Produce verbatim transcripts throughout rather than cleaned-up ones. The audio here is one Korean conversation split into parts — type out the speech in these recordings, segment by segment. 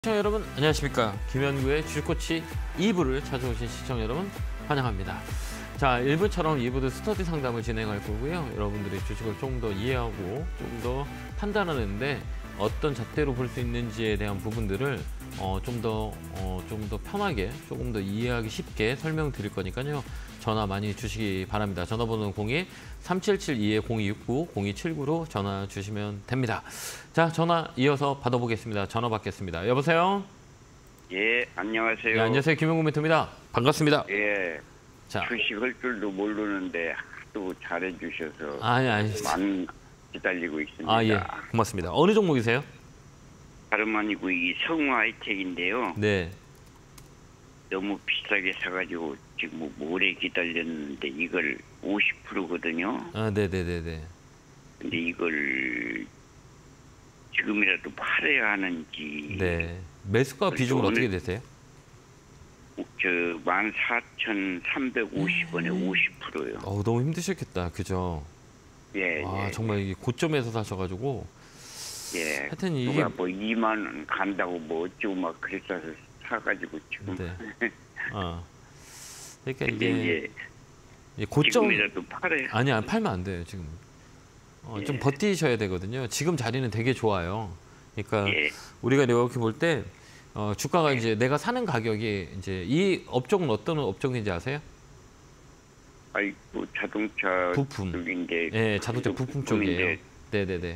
시청자 여러분 안녕하십니까. 김현구의 주식코치 이 부를 찾아오신 시청자 여러분 환영합니다. 자, 일 부처럼 이 부도 스터디 상담을 진행할 거고요. 여러분들이 주식을 조금 더 이해하고 조금 더 판단하는데 어떤 잣대로 볼 수 있는지에 대한 부분들을 어, 좀 더 어, 좀 더 편하게 조금 더 이해하기 쉽게 설명드릴 거니까요. 전화 많이 주시기 바랍니다. 전화번호는 공이 삼칠칠이 공이육구 공이칠구로 전화 주시면 됩니다. 자, 전화 이어서 받아보겠습니다. 전화 받겠습니다. 여보세요? 예, 안녕하세요. 네, 안녕하세요. 김현구 멘토입니다. 반갑습니다. 예, 자, 주식할 줄도 모르는데 하도 잘해주셔서 아니, 아니. 많이 기다리고 있습니다. 아, 예. 고맙습니다. 어느 종목이세요? 다름 아니고 이 성우 하이텍인데요. 네. 너무 비싸게 사가지고 지금 뭐 오래 기다렸는데 이걸 오십 퍼센트거든요. 아, 네네네네. 근데 이걸 지금이라도 팔아야 하는지. 네. 매수가 비중은 오늘 어떻게 되세요? 저 만 사천삼백오십 원에 오십 퍼센트요. 어우, 너무 힘드셨겠다. 그죠? 예, 아, 예. 정말 이게 고점에서 사셔가지고. 예. 하여튼 이게. 누가 뭐 이만 원 간다고 뭐 어쩌고 막 그랬어서 사가지고 지금. 네. 어. 그러니까 근데 이게. 이제 이게 고점. 지금이라도 팔아야. 아니, 안 팔면 안 돼요, 지금. 어, 좀 예. 버티셔야 되거든요. 지금 자리는 되게 좋아요. 그러니까 예. 우리가 이렇게 볼 때, 어, 주가가 이제 내가 사는 가격이 이제 이 업종은 어떤 업종인지 아세요? 아이고 자동차 부품. 쪽인데. 예, 자동차 부품 쪽이에요. 부품인데 네네네.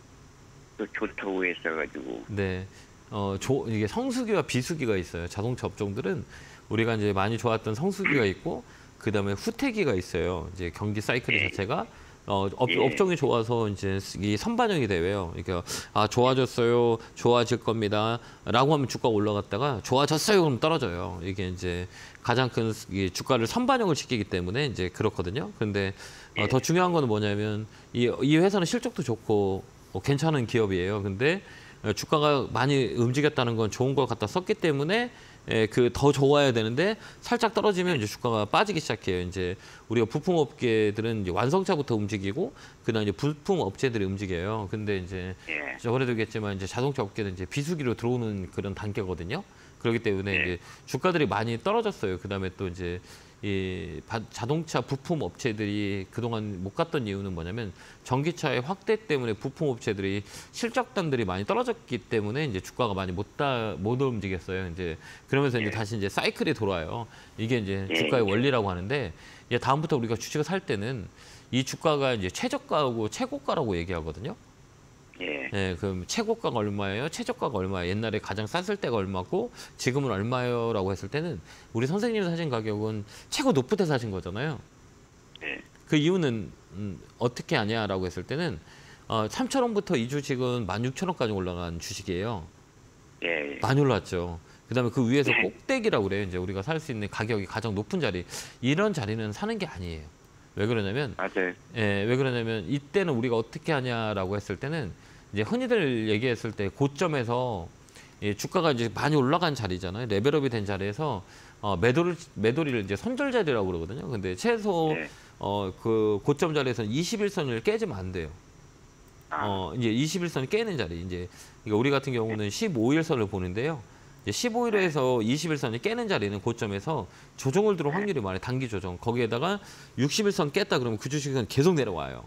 또 좋다고 했어가지고. 네. 어, 조, 이게 성수기와 비수기가 있어요. 자동차 업종들은 우리가 이제 많이 좋았던 성수기가 있고, 그 다음에 후퇴기가 있어요. 이제 경기 사이클 예. 자체가 어, 업, 예. 업종이 좋아서 이제 이 선반영이 돼요. 그러니까 아, 좋아졌어요, 좋아질 겁니다.라고 하면 주가가 올라갔다가 좋아졌어요, 그럼 떨어져요. 이게 이제 가장 큰 이 주가를 선반영을 시키기 때문에 이제 그렇거든요. 근데 어, 더 중요한 거는 뭐냐면 이, 이 회사는 실적도 좋고 어, 괜찮은 기업이에요. 근데 어, 주가가 많이 움직였다는 건 좋은 걸 갖다 썼기 때문에 예, 그 더 좋아야 되는데 살짝 떨어지면 이제 주가가 빠지기 시작해요. 이제 우리가 부품 업계들은 이제 완성차부터 움직이고 그다음 이제 부품 업체들이 움직여요. 근데 이제 예. 저번에도 얘기했지만 이제 자동차 업계는 이제 비수기로 들어오는 그런 단계거든요. 그렇기 때문에 예. 이제 주가들이 많이 떨어졌어요. 그다음에 또 이제 이 바, 자동차 부품 업체들이 그동안 못 갔던 이유는 뭐냐면 전기차의 확대 때문에 부품 업체들이 실적단들이 많이 떨어졌기 때문에 이제 주가가 많이 못다 못 움직였어요. 이제 그러면서 이제 예. 다시 이제 사이클이 돌아요. 이게 이제 예. 주가의 원리라고 하는데 이제 다음부터 우리가 주식을 살 때는 이 주가가 이제 최저가하고 최고가라고 얘기하거든요. 예. 네, 그럼 최고가가 얼마예요? 최저가가 얼마예요? 옛날에 가장 쌌을 때가 얼마고 지금은 얼마예요? 라고 했을 때는 우리 선생님이 사신 가격은 최고 높을 때 사신 거잖아요. 예. 그 이유는 음, 어떻게 하냐라고 했을 때는 어, 삼천 원부터 이 주식은 만 육천 원까지 올라간 주식이에요. 예. 많이 올랐죠. 그다음에 그 위에서 네. 꼭대기라고 그래요. 이제 우리가 살 수 있는 가격이 가장 높은 자리. 이런 자리는 사는 게 아니에요. 왜 그러냐면 맞아요. 예, 왜 그러냐면 이때는 우리가 어떻게 하냐라고 했을 때는 이제 흔히들 얘기했을 때 고점에서 예, 주가가 이제 많이 올라간 자리잖아요. 레벨업이 된 자리에서 어, 매도를 매도리를 이제 손절 자리라고 그러거든요. 근데 최소 네. 어, 그 고점 자리에서는 이십일 선을 깨지면 안 돼요. 아. 어, 이제 이십일 선 깨는 자리. 이제 그러니까 우리 같은 경우는 십오 일 선을 보는데요. 이제 십오 일에서 이십일 선이 깨는 자리는 고점에서 조정을 들어올 확률이 많아요. 단기 조정. 거기에다가 육십일 선 깼다 그러면 그 주식은 계속 내려와요.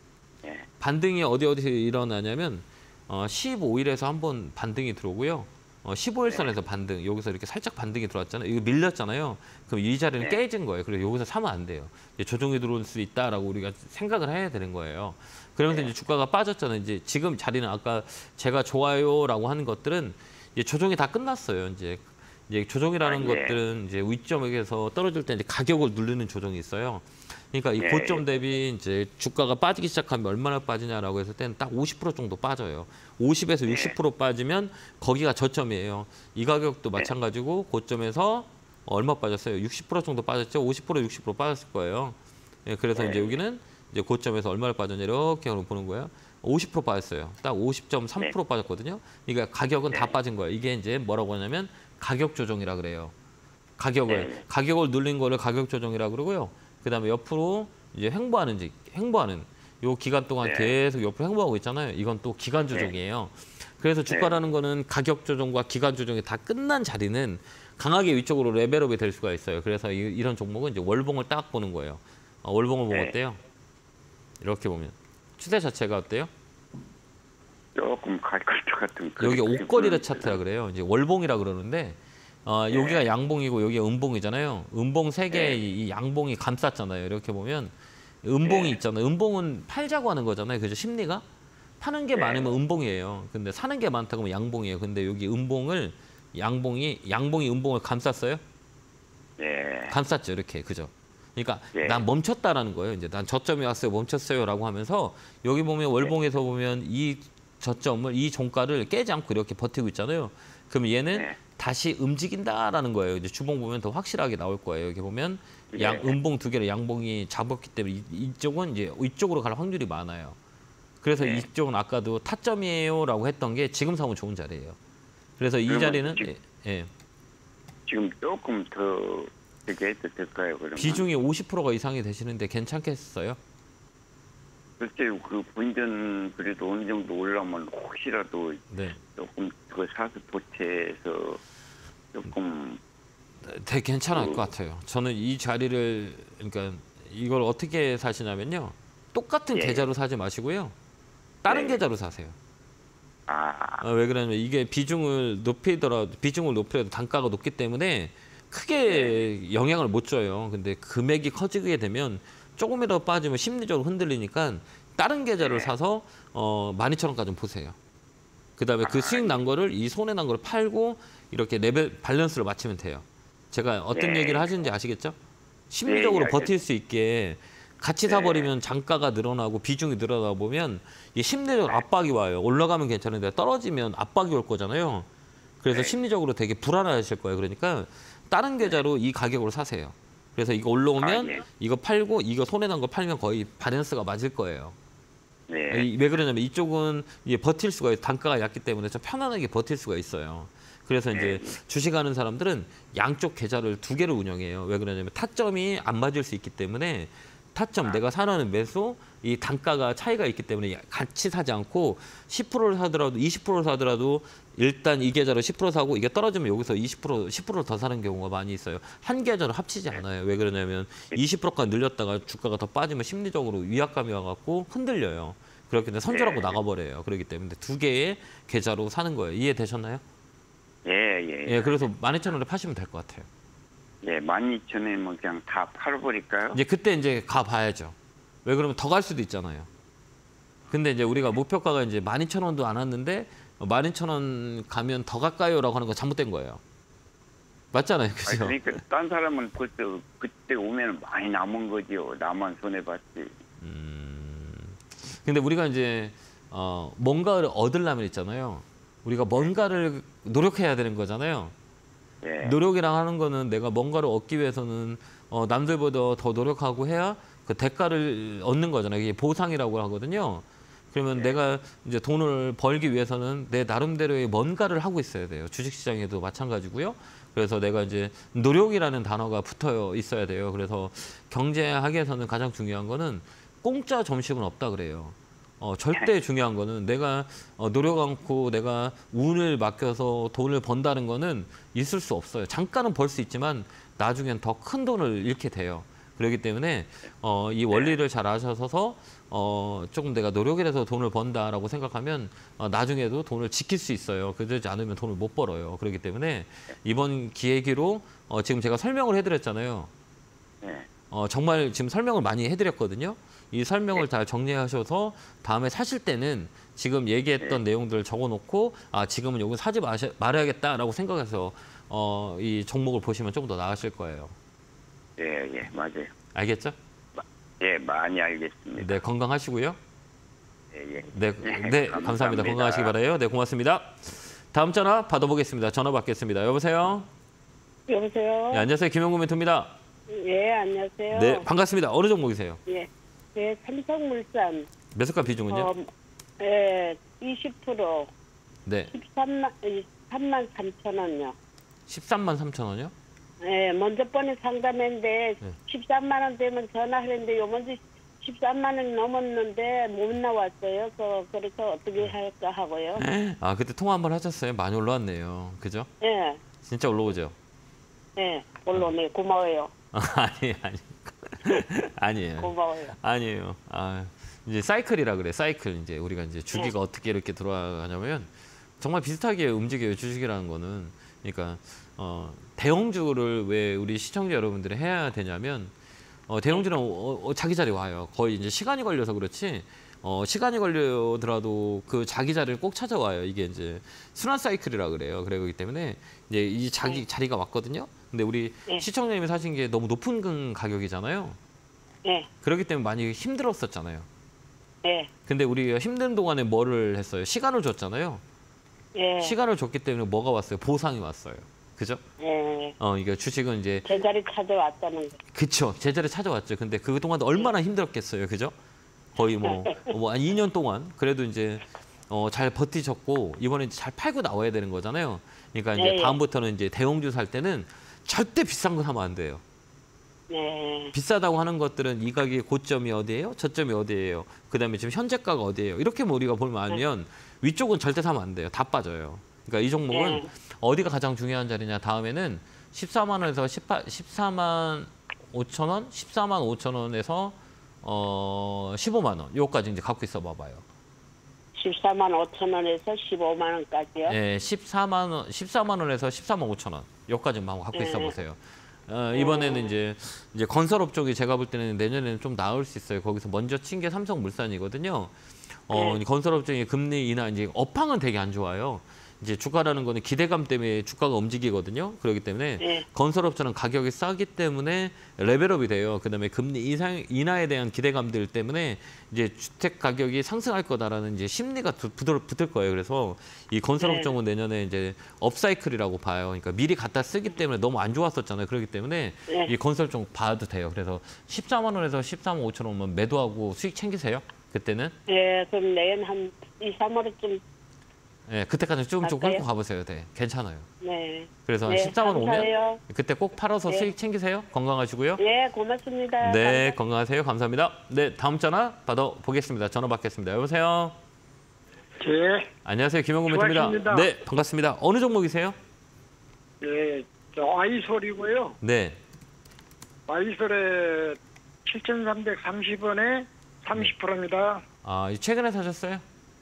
예. 반등이 어디 어디 일어나냐면 어, 십오 일에서 한번 반등이 들어오고요. 어, 십오 일 선에서 반등. 여기서 이렇게 살짝 반등이 들어왔잖아요. 이거 밀렸잖아요. 그럼 이 자리는 네. 깨진 거예요. 그래서 여기서 사면 안 돼요. 이제 조정이 들어올 수 있다라고 우리가 생각을 해야 되는 거예요. 그러면서 네. 이제 주가가 빠졌잖아요. 이제 지금 자리는 아까 제가 좋아요라고 하는 것들은 이제 조정이 다 끝났어요. 이제 이제 조정이라는 아, 예. 것들은 이제 위점에서 떨어질 때 이제 가격을 누르는 조정이 있어요. 그러니까 이 네. 고점 대비 이제 주가가 빠지기 시작하면 얼마나 빠지냐라고 했을 때는 딱 오십 퍼센트 정도 빠져요. 오십에서 네. 육십 퍼센트 빠지면 거기가 저점이에요. 이 가격도 마찬가지고 고점에서 얼마 빠졌어요? 육십 퍼센트 정도 빠졌죠. 오십 퍼센트, 육십 퍼센트 빠졌을 거예요. 예, 그래서 네. 이제 여기는 이제 고점에서 얼마를 빠졌냐 이렇게 보는 거예요. 오십 퍼센트 빠졌어요. 딱 오십 점 삼 퍼센트 네. 빠졌거든요. 그러니까 가격은 다 네. 빠진 거예요. 이게 이제 뭐라고 하냐면 가격 조정이라 그래요. 가격을 네. 가격을 눌린 거를 가격 조정이라 그러고요. 그다음에 옆으로 이제 횡보하는 지 횡보하는 요 기간 동안 네. 계속 옆으로 횡보하고 있잖아요. 이건 또 기간 조정이에요. 그래서 주가라는 거는 가격 조정과 기간 조정이 다 끝난 자리는 강하게 위쪽으로 레벨업이 될 수가 있어요. 그래서 이, 이런 종목은 이제 월봉을 딱 보는 거예요. 어, 월봉을 보면 네. 어때요? 이렇게 보면 추세 자체가 어때요? 조금 갈 것 같은. 여기 그렇게 옷걸이를 보이는 차트라 그래요. 이제 월봉이라 그러는데 어, 여기가 양봉이고 여기가 음봉이잖아요. 음봉 세 개의 네. 이 양봉이 감쌌잖아요. 이렇게 보면 음봉이 네. 있잖아요. 음봉은 팔자고 하는 거잖아요. 그죠? 심리가 파는 게 네. 많으면 음봉이에요. 근데 사는 게 많다고 하면 양봉이에요. 근데 여기 음봉을 양봉이 양봉이 음봉을 감쌌어요. 네. 감쌌죠. 이렇게 그죠? 그러니까 네. 난 멈췄다라는 거예요. 이제 난 저점이 왔어요. 멈췄어요라고 하면서 여기 보면 월봉에서 보면 이 저점을 이 종가를 깨지 않고 이렇게 버티고 있잖아요. 그럼 얘는 네. 다시 움직인다라는 거예요. 이제 주봉 보면 더 확실하게 나올 거예요. 여기 보면 네. 양 음봉 두 개를 양봉이 잡았기 때문에 이, 이쪽은 이제 이쪽으로 갈 확률이 많아요. 그래서 네. 이쪽은 아까도 타점이에요라고 했던 게 지금 사면 좋은 자리예요. 그래서 이 그러면 자리는 지- 예, 예. 지금 조금 더 되게 해도 될까요? 그러면? 비중이 오십 퍼센트가 이상이 되시는데 괜찮겠어요? 글쎄요, 그 본전 그래도 어느 정도 올라오면 혹시라도 네. 조금 더 사서 보태서 조금 되게 괜찮을 그- 것 같아요. 저는 이 자리를 그러니까 이걸 어떻게 사시냐면요. 똑같은 예. 계좌로 사지 마시고요. 다른 네. 계좌로 사세요. 아, 어, 왜 그러냐면 이게 비중을 높이더라도 비중을 높여도 단가가 높기 때문에 크게 영향을 못 줘요. 근데 금액이 커지게 되면 조금이라도 빠지면 심리적으로 흔들리니까 다른 계좌를 네. 사서 어, 만 이천 원까지 보세요. 그다음에 그 아, 수익 난 거를 이 손해 난 거를 팔고 이렇게 레벨 밸런스를 맞추면 돼요. 제가 어떤 네. 얘기를 하시는지 아시겠죠? 심리적으로 네, 버틸 수 있게 같이 네. 사버리면 장가가 늘어나고 비중이 늘어나다 보면 이 심리적 압박이 와요. 올라가면 괜찮은데 떨어지면 압박이 올 거잖아요. 그래서 네. 심리적으로 되게 불안하실 거예요. 그러니까 다른 계좌로 이 가격으로 사세요. 그래서 이거 올라오면 아, 예. 이거 팔고 이거 손해난 거 팔면 거의 밸런스가 맞을 거예요. 네. 이- 왜 그러냐면 이쪽은 이게 버틸 수가 있, 단가가 얕기 때문에 좀 편안하게 버틸 수가 있어요. 그래서 이제 주식하는 사람들은 양쪽 계좌를 두 개를 운영해요. 왜 그러냐면 타점이 안 맞을 수 있기 때문에 타점 내가 사는 매수 이 단가가 차이가 있기 때문에 같이 사지 않고 십 퍼센트를 사더라도 이십 퍼센트를 사더라도 일단 이 계좌로 십 퍼센트 사고 이게 떨어지면 여기서 이십 퍼센트 십 퍼센트 더 사는 경우가 많이 있어요. 한 계좌를 합치지 않아요. 왜 그러냐면 이십 퍼센트까지 늘렸다가 주가가 더 빠지면 심리적으로 위압감이 와갖고 흔들려요. 그렇기 때문에 선절하고 나가버려요. 그렇기 때문에 두 개의 계좌로 사는 거예요. 이해되셨나요? 예, 예. 예, 그래서 만 이천 원에 파시면 될 것 같아요. 예, 만 이천 원에 뭐 그냥 다 팔아버릴까요? 이제 그때 이제 가봐야죠. 왜 그러면 더 갈 수도 있잖아요. 근데 이제 우리가 목표가가 이제 만 이천 원도 안 왔는데 만 이천 원 가면 더 갈까요라고 하는 거 잘못된 거예요. 맞잖아요, 아니, 그죠? 그러니까 딴 사람은 벌써 그때 오면 많이 남은 거지요. 나만 손해 봤지. 근데 우리가 이제 어, 뭔가를 얻으려면 있잖아요. 우리가 뭔가를 노력해야 되는 거잖아요. 예. 노력이랑 하는 거는 내가 뭔가를 얻기 위해서는 어, 남들보다 더 노력하고 해야 그 대가를 얻는 거잖아요. 이게 보상이라고 하거든요. 그러면 내가 이제 돈을 벌기 위해서는 내 나름대로의 뭔가를 하고 있어야 돼요. 주식시장에도 마찬가지고요. 그래서 내가 이제 노력이라는 단어가 붙어 있어야 돼요. 그래서 경제학에서는 가장 중요한 거는 공짜 점심은 없다 그래요. 어, 절대 중요한 거는 내가 어, 노력 않고 내가 운을 맡겨서 돈을 번다는 거는 있을 수 없어요. 잠깐은 벌 수 있지만 나중엔 더 큰 돈을 잃게 돼요. 그렇기 때문에 어, 이 원리를 잘 아셔서 어, 조금 내가 노력을 해서 돈을 번다라고 생각하면 어, 나중에도 돈을 지킬 수 있어요. 그러지 않으면 돈을 못 벌어요. 그렇기 때문에 이번 기회기로 어, 지금 제가 설명을 해드렸잖아요. 예. 어, 정말 지금 설명을 많이 해드렸거든요. 이 설명을 잘 정리하셔서 다음에 사실 때는 지금 얘기했던 내용들을 적어놓고 아 지금은 여기 사지 마셔, 말아야겠다라고 생각해서 어, 이 종목을 보시면 좀 더 나으실 거예요. 예, 예, 맞아요. 알겠죠? 예, 많이 알겠습니다. 네, 건강하시고요. 예, 예. 네, 예, 네 감사합니다. 건강하시기 바라요. 네, 고맙습니다. 다음 전화 받아보겠습니다. 전화 받겠습니다. 여보세요? 여보세요? 네, 안녕하세요. 김영구 멘토입니다. 예, 안녕하세요. 네, 반갑습니다. 어느 종목이세요? 예, 예, 삼성물산. 매수가 비중은요? 어, 예, 이십 퍼센트, 네, 십삼만, 삼만 삼천 원요. 십삼만 삼천 원이요? 예, 먼저 번에 상담했는데 네. 십삼만 원 되면 전화하는데 요 먼저 십삼만 원 넘었는데 못 나왔어요. 그, 그래서 어떻게 할까 하고요. 아, 그때 통화 한번 하셨어요? 많이 올라왔네요. 그죠? 예, 진짜 올라오죠? 예, 물론에 고마워요. 아니, 아니. 아니에요. 고마워요. 아니에요. 아, 이제 사이클이라 그래. 사이클. 이제 우리가 이제 주기가 어떻게 이렇게 돌아가냐면 정말 비슷하게 움직여요. 주식이라는 거는. 그러니까 어, 대형주를 왜 우리 시청자 여러분들이 해야 되냐면 어, 대형주는 어, 어, 자기 자리 와요. 거의 이제 시간이 걸려서 그렇지. 어, 시간이 걸려더라도 그 자기 자리를 꼭 찾아와요. 이게 이제 순환 사이클이라 그래요. 그러기 때문에 이제 이 자기 자리가 왔거든요. 근데 우리 네. 시청자님이 사신 게 너무 높은 금 가격이잖아요. 예, 그렇기 때문에 많이 힘들었었잖아요. 예, 근데 우리가 힘든 동안에 뭐를 했어요? 시간을 줬잖아요. 예, 시간을 줬기 때문에 뭐가 왔어요? 보상이 왔어요. 그죠? 예. 어, 이게 주식은 이제 제자리 찾아왔다는 거. 그쵸. 제자리 찾아왔죠. 근데 그동안 얼마나 힘들었겠어요. 그죠? 거의 뭐, 뭐 한 이 년 동안 그래도 이제 어, 잘 버티셨고 이번에 이제 잘 팔고 나와야 되는 거잖아요. 그러니까 이제 예, 예. 다음부터는 이제 대형주 살 때는 절대 비싼 거 사면 안 돼요. 네, 비싸다고 하는 것들은 이 가격의 고점이 어디예요? 저점이 어디예요? 그다음에 지금 현재가가 어디예요? 이렇게 뭐 우리가 보면 알면 위쪽은 절대 사면 안 돼요. 다 빠져요. 그러니까 이 종목은 네. 어디가 가장 중요한 자리냐? 다음에는 십사만 원에서 십팔, 십사만 오천 원, 십사만 오천 원에서 어 십오만 원 요까지 이제 갖고 있어 봐봐요. 십사만 오천 원에서 십오만 원까지요. 예, 십사만 원, 십사만 원에서 십사만 오천 원 요까지만 갖고 있어 네. 보세요. 어, 이번에는 이제 이제 건설업 쪽이 제가 볼 때는 내년에는 좀 나을 수 있어요. 거기서 먼저 친 게 삼성물산이거든요. 어, 네. 건설업 쪽의 금리 인하 이제 업황은 되게 안 좋아요. 이제 주가라는 거는 기대감 때문에 주가가 움직이거든요. 그렇기 때문에 네. 건설업자는 가격이 싸기 때문에 레벨업이 돼요. 그다음에 금리 이상 인하에 대한 기대감들 때문에 이제 주택 가격이 상승할 거다라는 이제 심리가 두- 붙을, 붙을 거예요. 그래서 이 건설업종은 내년에 이제 업사이클이라고 봐요. 그러니까 미리 갖다 쓰기 때문에 너무 안 좋았었잖아요. 그렇기 때문에 네. 이 건설종 봐도 돼요. 그래서 십사만 원에서 십사만 오천 원만 매도하고 수익 챙기세요. 그때는 예, 그럼 내년 한 이, 삼월쯤, 예, 그때까지 조금 조금 갈까요? 끌고 가보세요. 네, 괜찮아요. 네. 그래서 네, 십사만 원 오면 감사해요. 그때 꼭 팔아서 네. 수익 챙기세요. 건강하시고요. 예, 고맙습니다. 네, 감사합니다. 건강하세요. 감사합니다. 네, 다음 전화 받아 보겠습니다. 전화 받겠습니다. 여보세요. 예, 안녕하세요. 김영구 멘토입니다. 수고하십니다. 네, 반갑습니다. 어느 종목이세요? 예, 저 아이솔이고요. 네. 아이솔에 칠천삼백삼십 원에 삼십 퍼센트입니다. 아, 최근에 사셨어요?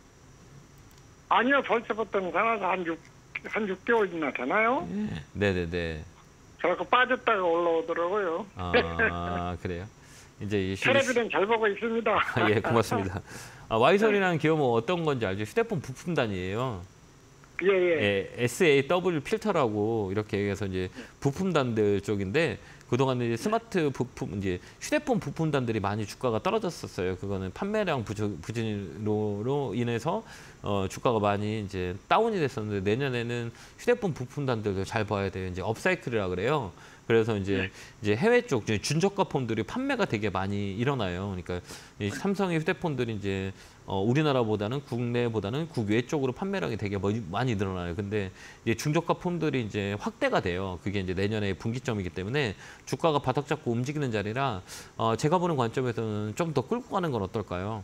아니요, 벌써부터 사놔서 한 육, 한 육 개월이나 되나요? 네, 네, 네. 그래갖고 빠졌다가 올라오더라고요. 아, 그래요. 이제 이 휴- 텔레비전 잘 보고 있습니다. 아, 예, 고맙습니다. 아, 와이솔이라는 기업은 어떤 건지 알죠? 휴대폰 부품단이에요. 예, 예. 예, 에스에이더블유 필터라고 이렇게 해서 이제 부품단들 쪽인데 그동안 이제 스마트 부품 이제 휴대폰 부품단들이 많이 주가가 떨어졌었어요. 그거는 판매량 부족, 부진으로 인해서 어, 주가가 많이 이제 다운이 됐었는데 내년에는 휴대폰 부품단들도 잘 봐야 돼요. 이제 업사이클이라 그래요. 그래서 이제 이제 해외 쪽 이제 준저가 폰들이 판매가 되게 많이 일어나요. 그러니까 이 삼성의 휴대폰들이 이제 어, 우리나라보다는 국내보다는 국외 쪽으로 판매량이 되게 많이, 많이 늘어나요. 근데 이제 중저가 폰들이 이제 확대가 돼요. 그게 이제 내년에 분기점이기 때문에 주가가 바닥 잡고 움직이는 자리라 어, 제가 보는 관점에서는 좀 더 끌고 가는 건 어떨까요?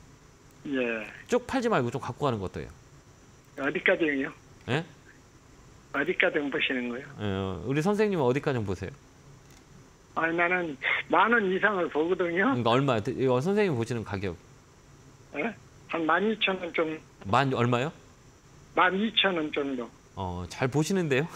예. 쭉 팔지 말고 좀 갖고 가는 거 어때요? 어디까지요? 예? 어디까지 보시는 거예요? 어, 우리 선생님은 어디까지 보세요? 아니, 나는 만 원 이상을 보거든요. 그러니까 얼마? 이거 선생님 보시는 가격 예? 한 만 이천 원 좀, 만 얼마요? 만 이천 원 정도. 어, 잘 보시는데요?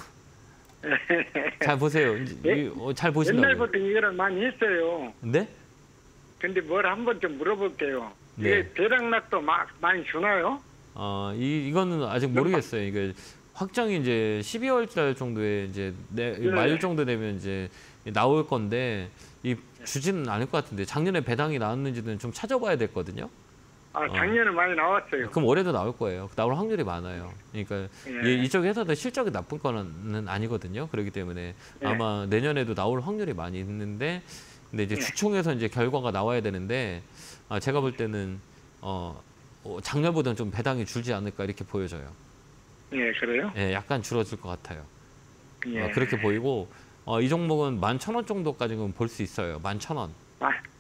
잘 보세요. 이제 예? 이- 어, 잘 보신다고. 옛날부터 이거를 많이 했어요. 네? 근데 뭘 한번 좀 물어볼게요. 네. 이게 대량락도 막 많이 주나요? 어, 이 이거는 아직 모르겠어요. 이게 확정이 이제 십이월 달 정도에 이제 내, 네. 말 정도 되면 이제 나올 건데 이 주지는 않을 것 같은데 작년에 배당이 나왔는지는 좀 찾아봐야 됐거든요. 아, 작년에 많이 나왔어요. 그럼 올해도 나올 거예요. 나올 확률이 많아요. 그러니까 예. 이- 이쪽 회사도 실적이 나쁜 거는 아니거든요. 그렇기 때문에 예. 아마 내년에도 나올 확률이 많이 있는데 근데 이제 예. 주총에서 이제 결과가 나와야 되는데 아, 제가 볼 때는 어, 어, 작년보다는 좀 배당이 줄지 않을까 이렇게 보여져요. 예, 그래요? 예, 약간 줄어들 것 같아요. 예. 어, 그렇게 보이고 어, 이 종목은 만 천 원 정도까지는 볼 수 있어요. 만 천 원. 아,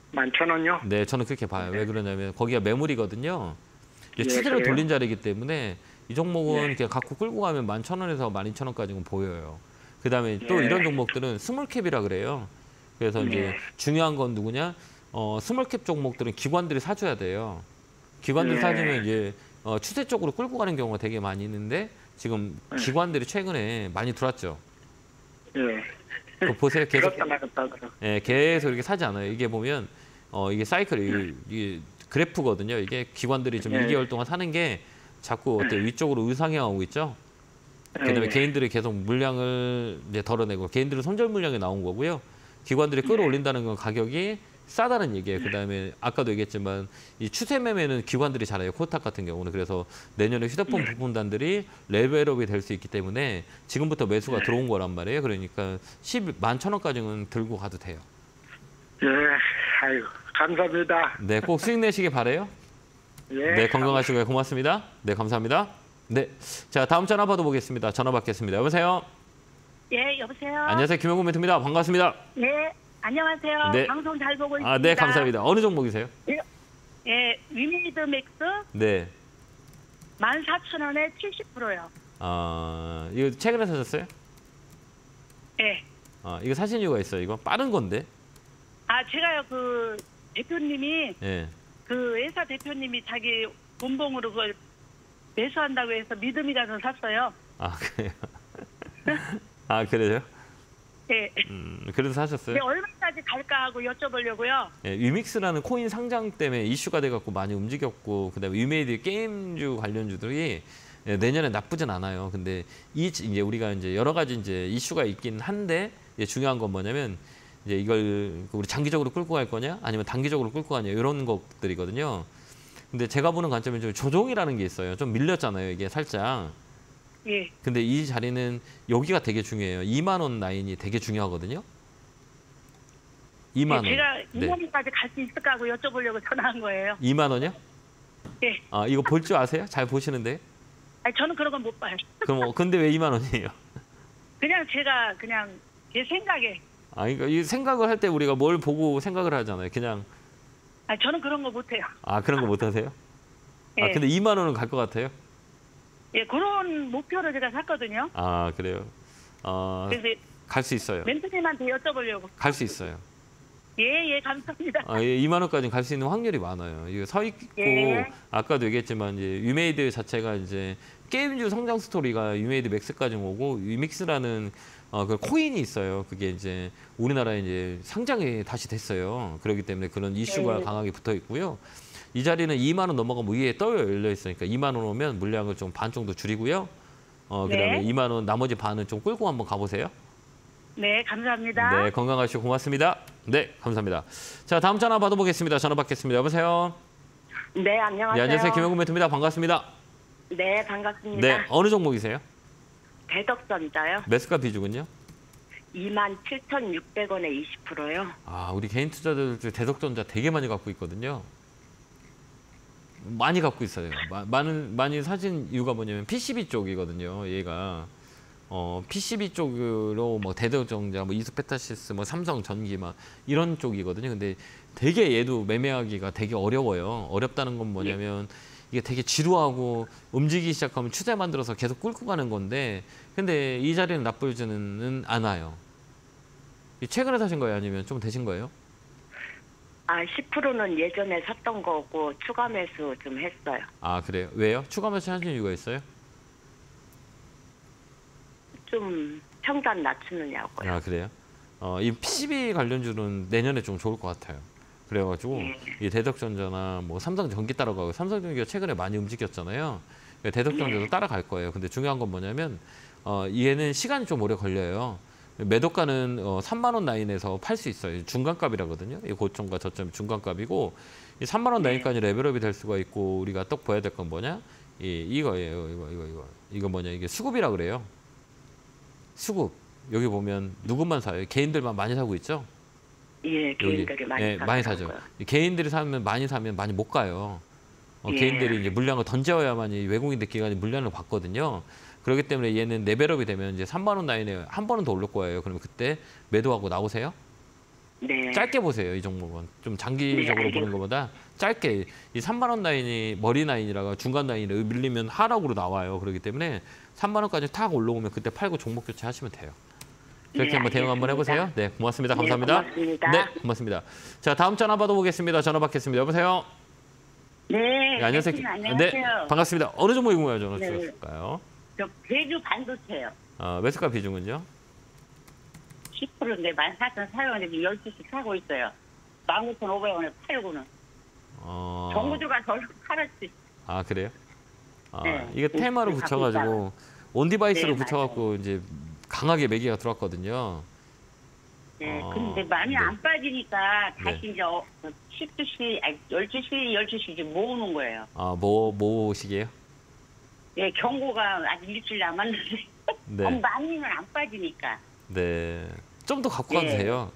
만 천 원요? 네, 저는 그렇게 봐요. 왜 그러냐면 거기가 매물이거든요. 이제 예, 추세를 그래요? 돌린 자리이기 때문에 이 종목은 예. 그냥 갖고 끌고 가면 만 천 원에서 만 이천 원까지는 보여요. 그다음에 또 예. 이런 종목들은 스몰캡이라 그래요. 그래서 이제 예. 중요한 건 누구냐? 어, 스몰캡 종목들은 기관들이 사줘야 돼요. 기관들이 예. 사주면 이제 어, 추세 쪽으로 끌고 가는 경우가 되게 많이 있는데 지금 기관들이 최근에 많이 들어왔죠. 예. 그거 보세요. 계속 그렇다 나갔다 그러. 예, 계속 이렇게 사지 않아요. 이게 보면 어, 이게 사이클이 이게 그래프거든요. 이게 기관들이 좀 예. 일 개월 동안 사는 게 자꾸 어때 위쪽으로 의상향하고 있죠. 그다음에 예. 개인들이 계속 물량을 이제 덜어내고 개인들은 손절 물량이 나온 거고요. 기관들이 끌어올린다는 건 가격이 싸다는 얘기예요. 그다음에 아까도 얘기했지만 이 추세 매매는 기관들이 잘해요. 코스닥 같은 경우는. 그래서 내년에 휴대폰 부품단들이 레벨업이 될 수 있기 때문에 지금부터 매수가 들어온 거란 말이에요. 그러니까 십만 천 원까지는 들고 가도 돼요. 예. 아이고, 감사합니다. 네, 꼭 수익 내시길 바래요. 예. 네, 건강하시고요. 고맙습니다. 네, 감사합니다. 네, 자 다음 전화 받아보겠습니다. 전화 받겠습니다. 여보세요. 예, 여보세요. 안녕하세요, 김영구 멘트입니다. 반갑습니다. 예, 안녕하세요. 네. 방송 잘 보고 있습니다. 아, 네, 감사합니다. 어느 종목이세요? 예, 위메이드 맥스 네, 만 사천 원에 칠십 퍼센트요. 아 이거 최근에 사셨어요? 예. 아, 이거 사신 이유가 있어요. 이거 빠른 건데. 아, 제가요, 그 대표님이 예. 그 회사 대표님이 자기 본봉으로 그걸 매수한다고 해서 믿음이 가서 샀어요. 아 그래요. 아 그래요? 예. 음, 그래서 사셨어요? 근데 얼마까지 갈까 하고 여쭤보려고요. 예, 위믹스라는 코인 상장 때문에 이슈가 돼갖고 많이 움직였고, 그다음에 위메이드 게임주 관련주들이 예, 내년에 나쁘진 않아요. 근데 이 이제 우리가 이제 여러 가지 이제 이슈가 있긴 한데 예, 중요한 건 뭐냐면 이제 이걸 우리 장기적으로 끌고 갈 거냐, 아니면 단기적으로 끌고 가냐 이런 것들이거든요. 근데 제가 보는 관점은 좀 조정이라는 게 있어요. 좀 밀렸잖아요, 이게 살짝. 예. 근데 이 자리는 여기가 되게 중요해요. 이만 원 라인이 되게 중요하거든요. 이만 원. 예, 제가 네. 이만 원까지 갈 수 있을까 하고 여쭤보려고 전화한 거예요. 이만 원이요? 예. 아, 이거 볼 줄 아세요? 잘 보시는데. 아니, 저는 그런 건 못 봐요. 그럼 어, 근데 왜 이만 원이에요? 그냥 제가 그냥 제 생각에. 아, 그러니까 이 생각을 할 때 우리가 뭘 보고 생각을 하잖아요. 그냥 아니, 저는 그런 거 못해요. 아, 그런 거 못 하세요? 예. 아, 근데 이만 원은 갈 것 같아요? 예, 그런 목표로 제가 샀거든요. 아, 그래요. 어, 그래서 갈 수 있어요. 멘토님한테 여쭤보려고. 갈 수 있어요. 예, 예, 감사합니다. 아, 예, 이만 원까지는 갈 수 있는 확률이 많아요. 이게 서 있고 예. 아까도 얘기했지만 이제 위메이드 자체가 이제 게임주 성장 스토리가 위메이드 맥스까지 오고 위믹스라는 어, 그 코인이 있어요. 그게 이제 우리나라에 이제 상장이 다시 됐어요. 그렇기 때문에 그런 이슈가 네. 강하게 붙어 있고요. 이 자리는 이만 원 넘어가면 위에 떠 열려 있으니까 이만 원 오면 물량을 좀 반 정도 줄이고요. 어, 그다음에 네. 이만 원 나머지 반은 좀 끌고 한번 가보세요. 네, 감사합니다. 네, 건강하시고 고맙습니다. 네, 감사합니다. 자, 다음 전화 받아보겠습니다. 전화 받겠습니다. 여보세요. 네, 안녕하세요. 네, 안녕하세요. 김영구 멘토입니다. 반갑습니다. 네, 반갑습니다. 네, 어느 종목이세요? 대덕전자요. 매수가 비중은요? 이만 칠천육백 원에 이십 퍼센트요. 아, 우리 개인 투자들 중에 대덕전자 되게 많이 갖고 있거든요. 많이 갖고 있어요. 마, 많은 많이 사진 이유가 뭐냐면 피씨비 쪽이거든요. 얘가 어, 피씨비 쪽으로 뭐 대덕전자, 뭐 이스페타시스, 뭐 삼성전기 막 이런 쪽이거든요. 근데 되게 얘도 매매하기가 되게 어려워요. 어렵다는 건 뭐냐면 이게 되게 지루하고 움직이기 시작하면 추세 만들어서 계속 끌고 가는 건데, 근데 이 자리는 나쁘지는 않아요. 최근에 사신 거예요? 아니면 좀 되신 거예요? 아, 십 퍼센트는 예전에 샀던 거고 추가 매수 좀 했어요. 아, 그래요? 왜요? 추가 매수 하신 이유가 있어요? 좀 평단 낮추느냐고요. 아, 그래요? 어, 이 피씨비 관련주는 내년에 좀 좋을 것 같아요. 그래가지고 이 대덕전자나 뭐 삼성전기 따라가고, 삼성전기가 최근에 많이 움직였잖아요. 대덕전자도 따라갈 거예요. 근데 중요한 건 뭐냐면 어, 얘는 시간이 좀 오래 걸려요. 매도가는 어, 삼만 원 라인에서 팔 수 있어요. 중간값이라거든요. 이 고점과 저점이 중간값이고, 이 삼만 원 라인까지 레벨업이 될 수가 있고, 우리가 딱 봐야 될 건 뭐냐? 이 이거예요. 이거 이거 이거 이거 뭐냐? 이게 수급이라 그래요. 수급. 여기 보면 누구만 사요? 개인들만 많이 사고 있죠? 예, 개인들이 여기, 많이 예, 많이 사죠. 사더라고요. 개인들이 사면 많이 사면 많이 못 가요. 어, 예. 개인들이 이제 물량을 던져야만이 외국인들 기관이 물량을 받거든요. 그렇기 때문에 얘는 레벨업이 되면 이제 삼만 원 라인에 한 번은 더 올릴 거예요. 그러면 그때 매도하고 나오세요. 네. 짧게 보세요. 이 종목은 좀 장기적으로 네, 보는 것보다 짧게 이 삼만 원 라인이 머리 라인이라가 중간 라인이 밀리면 하락으로 나와요. 그렇기 때문에 삼만 원까지 탁 올라오면 그때 팔고 종목 교체하시면 돼요. 그렇게 네, 한번 대응 한번 알겠습니다. 해보세요. 네, 고맙습니다. 네, 감사합니다. 고맙습니다. 네, 고맙습니다. 자, 다음 전화 받아보겠습니다. 전화 받겠습니다. 여보세요. 네, 네, 안녕하세요. 대표님, 안녕하세요. 네, 반갑습니다. 어느 종목이 궁금해요? 전화 네. 주셨을까요? 저 제주 반도체요. 어, 매수가 비중은요? 십 퍼센트인데 만 사천 사백 원에 지금 열두 씩 사고 있어요. 만 오천 오백 원에 팔고는. 어, 정부주가 덜 팔았지. 아, 그래요? 아, 네. 이게 테마로 갖고 붙여가지고 온 디바이스로 네, 붙여갖고 이제 강하게 매기가 들어왔거든요. 네, 어, 근데 많이 네. 안 빠지니까 다시 네. 이제 어, 십두 시, 아니 열두 시, 열두 시 이제 모으는 거예요. 아, 뭐, 뭐 시기예요? 예, 경고가 아직 일주일 남았는데 네. 너무 많이는 안 빠지니까. 네. 좀 더 갖고 가도 예. 돼요.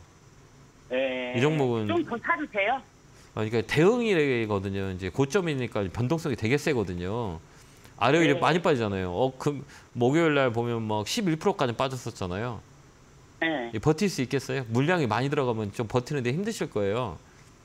예. 이 종목은- 좀 더 사도 돼요? 아, 그러니까 대응이거든요. 이제 고점이니까 변동성이 되게 세거든요. 아래 위로 네. 많이 빠지잖아요. 어, 그 목요일 날 보면 막 십일 퍼센트까지 빠졌었잖아요. 예. 이 버틸 수 있겠어요? 물량이 많이 들어가면 좀 버티는데 힘드실 거예요.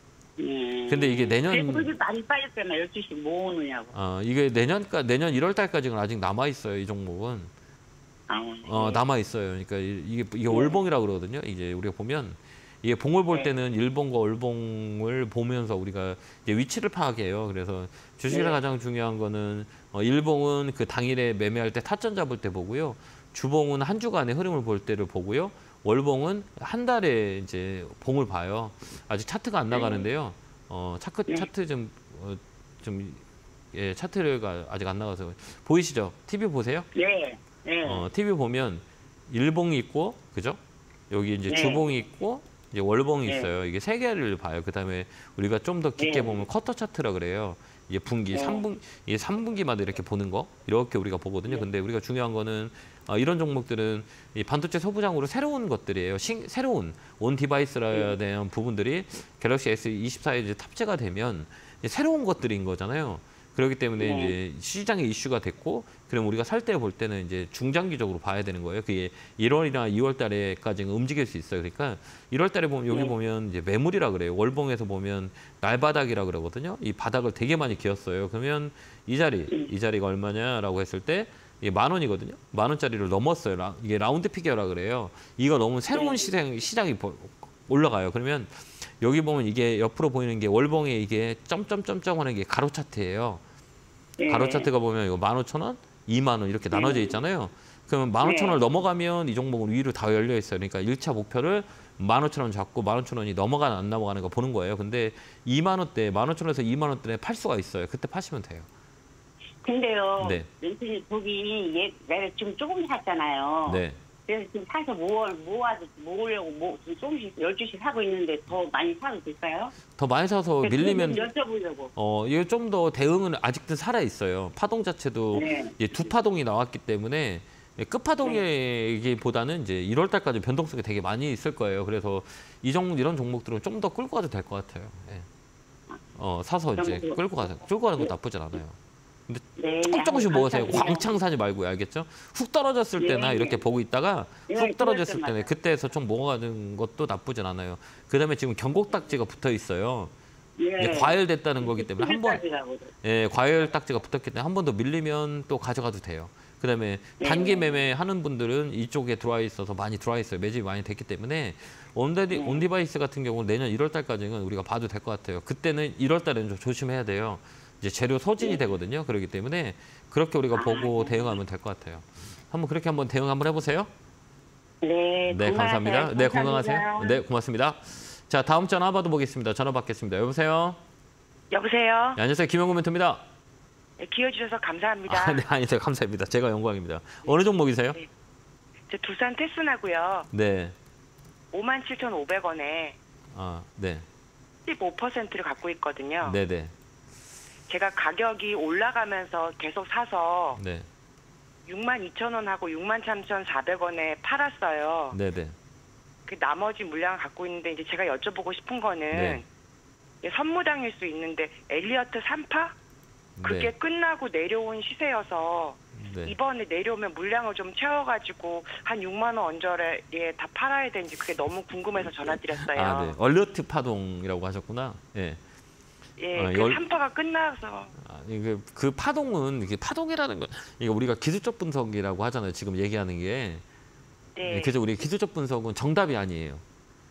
예. 근데 이게 내년- 그래서 그렇게 많이 빠졌잖아요. 열두 시 모으느냐고. 아, 이게 내년까 내년 일월 달까지는 아직 남아 있어요. 이 종목은. 아, 어, 예. 남아 있어요. 그러니까 이- 이게 이게 월봉이라고 그러거든요. 이제 우리가 보면 이게 봉을 볼 네. 때는 일봉과 월봉을 보면서 우리가 이제 위치를 파악해요. 그래서 주식에서 네. 가장 중요한 거는 어, 일봉은 그 당일에 매매할 때 타점 잡을 때 보고요. 주봉은 한 주간의 흐름을 볼 때를 보고요. 월봉은 한 달에 이제 봉을 봐요. 아직 차트가 안 나가는데요. 어, 차트 네. 차트 좀 어, 좀 예, 차트가 아직 안 나가서 보이시죠? 티비 보세요? 네. 네. 어, 티비 보면 일봉이 있고, 그죠? 여기 이제 네. 주봉이 있고, 이제 월봉이 네. 있어요. 이게 세 개를 봐요. 그 다음에 우리가 좀 더 깊게 네. 보면 쿼터 차트라 그래요. 이게 분기, 네. 삼 분, 이게 삼 분기마다 이렇게 보는 거, 이렇게 우리가 보거든요. 네. 근데 우리가 중요한 거는 어, 이런 종목들은 이 반도체 소부장으로 새로운 것들이에요. 신, 새로운 온 디바이스라야 네. 되는 부분들이 갤럭시 에스 이십사에 이제 탑재가 되면 이제 새로운 것들인 거잖아요. 그렇기 때문에 네. 이제 시장의 이슈가 됐고, 그럼 우리가 살 때 볼 때는 이제 중장기적으로 봐야 되는 거예요. 그게 일월이나 이월 달에까지 움직일 수 있어요. 그러니까 일월 달에 보면 여기 네. 보면 이제 매물이라 그래요. 월봉에서 보면 날바닥이라 그러거든요. 이 바닥을 되게 많이 기었어요. 그러면 이 자리, 이 자리가 얼마냐라고 했을 때 이게 만 원이거든요. 만 원짜리를 넘었어요. 라, 이게 라운드 피겨라 그래요. 이거 너무 새로운 시장, 시장이 보- 올라가요. 그러면 여기 보면 이게 옆으로 보이는 게 월봉에 이게 점점점점 하는 게 가로 차트예요. 네. 가로 차트가 보면 이거 만 오천 원, 이만 원 이렇게 나눠져 있잖아요. 그러면 만 오천 원을 네. 넘어가면 이 종목은 위로 다 열려 있어요. 그러니까 일 차 목표를 만 오천 원 잡고 만 오천 원이 넘어가는 안 넘어가는 거 보는 거예요. 근데 이만 원대, 만 오천 원에서 이만 원대에 팔 수가 있어요. 그때 파시면 돼요. 근데요. 네. 멘트님 거기 얘 내가 지금 조금 샀잖아요. 네. 그래서 지금 사서 모아 모아 모으려고 뭐 지금 조금씩 열두 시 사고 있는데 더 많이 사도 될까요? 더 많이 사서 밀리면 좀 여쭤보려고. 어, 이거 좀 더 대응은 아직도 살아 있어요. 파동 자체도 네. 이제 두 파동이 나왔기 때문에 끝파동이기보다는 이제 일월 달까지 변동성이 되게 많이 있을 거예요. 그래서 이 종 이런 종목들은 좀 더 끌고 가도 될 것 같아요. 예. 어, 사서 이제 그럼 끌고 가서 끌고 가는 건 나쁘진 않아요. 네. 조금 조금씩 네, 모으세요. 감사합니다. 광창 사지 말고요. 알겠죠? 훅 떨어졌을 네. 때나 이렇게 보고 있다가 네, 훅 떨어졌을 그럴 때는 때마다. 그때에서 좀 모아가는 것도 나쁘진 않아요. 그다음에 지금 경곡 딱지가 붙어 있어요. 이제 네. 과열됐다는 거기 때문에 한 번 십일까지라고. 예, 과열 딱지가 붙었기 때문에 한 번 더 밀리면 또 가져가도 돼요. 그다음에 네. 단기 매매 하는 분들은 이쪽에 들어와 있어서 많이 들어와 있어요. 매집이 많이 됐기 때문에 온데디, 네. 온디바이스 같은 경우는 내년 일월 달까지는 우리가 봐도 될 것 같아요. 그때는 일월 달에는 좀 조심해야 돼요. 이제 재료 소진이 네. 되거든요. 그렇기 때문에 그렇게 우리가 아, 보고 네. 대응하면 될 것 같아요. 한번 그렇게 한번 대응 한번 해보세요. 네. 네, 감사합니다. 건강하세요. 네, 감사합니다. 건강하세요. 네, 고맙습니다. 자, 다음 전화 받아보겠습니다. 전화 받겠습니다. 여보세요? 여보세요. 네, 안녕하세요. 김영구 멘토입니다. 네, 기어주셔서 감사합니다. 아, 네, 아니세요. 감사합니다. 제가 영광입니다. 어느 종목이세요? 네. 저 두산 테스나고요. 네. 오만 칠천오백 원에 아, 네. 십오 퍼센트를 갖고 있거든요. 네, 네. 제가 가격이 올라가면서 계속 사서 네. 육만 이천 원하고 육만 삼천사백 원에 팔았어요. 네, 네. 그 나머지 물량을 갖고 있는데 이제 제가 여쭤보고 싶은 거는 네. 이게 선무당일 수 있는데 엘리어트 삼 파? 그게 네. 끝나고 내려온 시세여서 네. 이번에 내려오면 물량을 좀 채워가지고 한 육만 원 언저리에 다 팔아야 되는지 그게 너무 궁금해서 전화드렸어요. 아, 네. 얼러트 파동이라고 하셨구나. 예. 예, 아, 그 열- 삼 파가 끝나서 아, 이게 그 파동은 이게 파동이라는 건 이게 우리가 기술적 분석이라고 하잖아요. 지금 얘기하는 게. 네. 예, 그래서 우리 기술적 분석은 정답이 아니에요.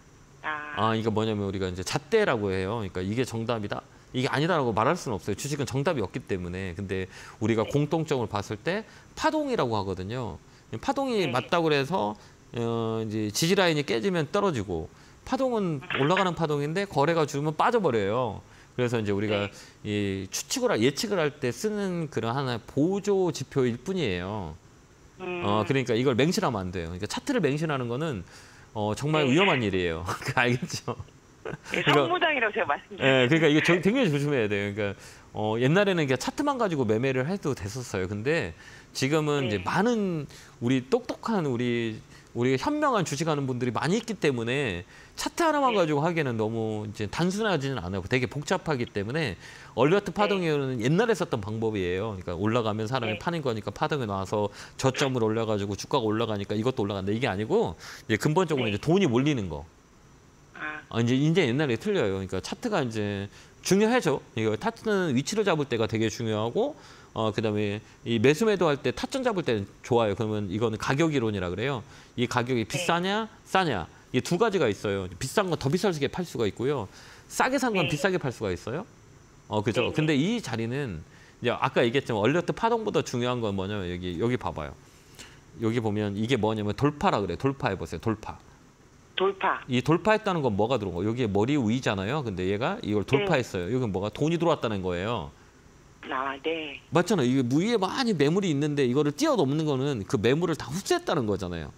아, 아, 이거 뭐냐면 우리가 이제 잣대라고 해요. 그러니까 이게 정답이다. 이게 아니다라고 말할 수는 없어요. 주식은 정답이 없기 때문에. 근데 우리가 공통점을 봤을 때 파동이라고 하거든요. 파동이 네. 맞다고 그래서 어, 이제 지지 라인이 깨지면 떨어지고 파동은 올라가는 파동인데 거래가 줄면 빠져버려요. 그래서 이제 우리가 네. 이 추측을 할- 예측을 할 때 쓰는 그런 하나의 보조 지표일 뿐이에요. 음, 어, 그러니까 이걸 맹신하면 안 돼요. 그러니까 차트를 맹신하는 거는 어, 정말 네. 위험한 일이에요. 그거 알겠죠? 예, 그러니까- 선무장이라고 제가 말씀드렸어요. 예, 그러니까 이거 저- 굉장히 조심해야 돼요. 그러니까 어, 옛날에는 그냥 차트만 가지고 매매를 해도 됐었어요. 근데 지금은 네. 이제 많은 우리 똑똑한 우리 우리 현명한 주식하는 분들이 많이 있기 때문에 차트 하나만 네. 가지고 하기에는 너무 이제 단순하지는 않아요. 되게 복잡하기 때문에 얼리어트 파동에는 옛날에 썼던 방법이에요. 그러니까 올라가면 사람이 네. 파는 거니까 파동에 나와서 저점을 올려가지고 주가가 올라가니까 이것도 올라간다. 이게 아니고 이제 근본적으로 네. 이제 돈이 몰리는 거. 아, 아, 이제 이제 옛날에 틀려요. 그러니까 차트가 이제 중요하죠. 이거 차트는 위치를 잡을 때가 되게 중요하고, 어 그다음에 이 매수 매도할 때 타점 잡을 때는 좋아요. 그러면 이거는 가격 이론이라 그래요. 이 가격이 비싸냐, 싸냐. 이 두 가지가 있어요. 비싼 건 더 비싸게 팔 수가 있고요. 싸게 산 건 네. 비싸게 팔 수가 있어요. 어 그죠. 네. 근데 이 자리는 이제 아까 얘기했지만 얼리어트 파동보다 중요한 건 뭐냐면 여기 여기 봐봐요. 여기 보면 이게 뭐냐면 돌파라 그래. 돌파해 보세요. 돌파. 돌파. 이 돌파했다는 건 뭐가 들어온 거예요? 여기에 머리 위잖아요. 근데 얘가 이걸 돌파했어요. 여기는 뭐가 돈이 들어왔다는 거예요. 아, 네. 맞잖아요. 이게 위에 많이 매물이 있는데 이거를 뛰어넘는 거는 그 매물을 다 흡수했다는 거잖아요.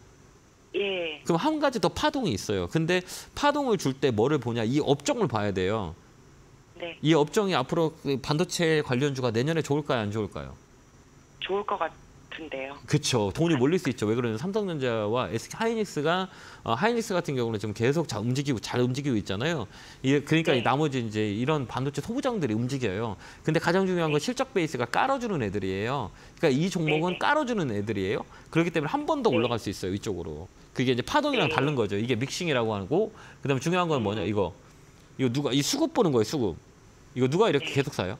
예. 그럼 한 가지 더 파동이 있어요. 근데 파동을 줄 때 뭐를 보냐? 이 업종을 봐야 돼요. 네. 이 업종이 앞으로 그 반도체 관련주가 내년에 좋을까요? 안 좋을까요? 좋을 것 같은데요. 그렇죠. 돈이 몰릴 수 있죠. 왜 그러냐면 삼성전자와 에스케이 하이닉스가 어, 하이닉스 같은 경우는 지금 계속 잘 움직이고 잘 움직이고 있잖아요. 이 그러니까 네. 이 나머지 이제 이런 반도체 소부장들이 움직여요. 근데 가장 중요한 건 실적 베이스가 깔아주는 애들이에요. 그러니까 이 종목은 네. 깔아주는 애들이에요. 그렇기 때문에 한 번 더 네. 올라갈 수 있어요. 이쪽으로. 그게 이제 파동이랑 네. 다른 거죠. 이게 믹싱이라고 하고 그다음에 중요한 건 뭐냐? 이거 이거 누가 이 수급 보는 거예요. 수급. 이거 누가 이렇게 네. 계속 사요?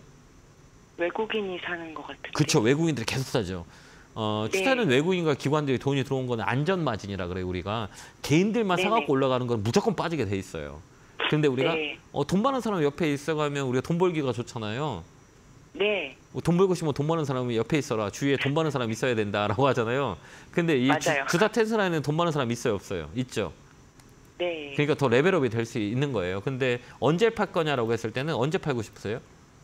외국인이 사는 것 같은데. 그렇죠. 외국인들이 계속 사죠. 어, 네. 추세는 외국인과 기관들이 돈이 들어온 거는 안전 마진이라 그래요. 우리가 개인들만 네네. 사갖고 올라가는 건 무조건 빠지게 돼 있어요. 근데 우리가 네. 어, 돈 많은 사람 옆에 있어가면 우리가 돈 벌기가 좋잖아요. 네. 뭐 돈 벌고 싶으면 돈 많은 사람이 옆에 있어라. 주위에 돈 많은 사람 있어야 된다라고 하잖아요. 근데 이 주, 맞아요. 주사 테슬라에는 돈 많은 사람 있어요, 없어요? 있죠. 네. 그러니까 더 레벨업이 될 수 있는 거예요. 근데 언제 팔 거냐라고 했을 때는 언제 팔고 싶으세요?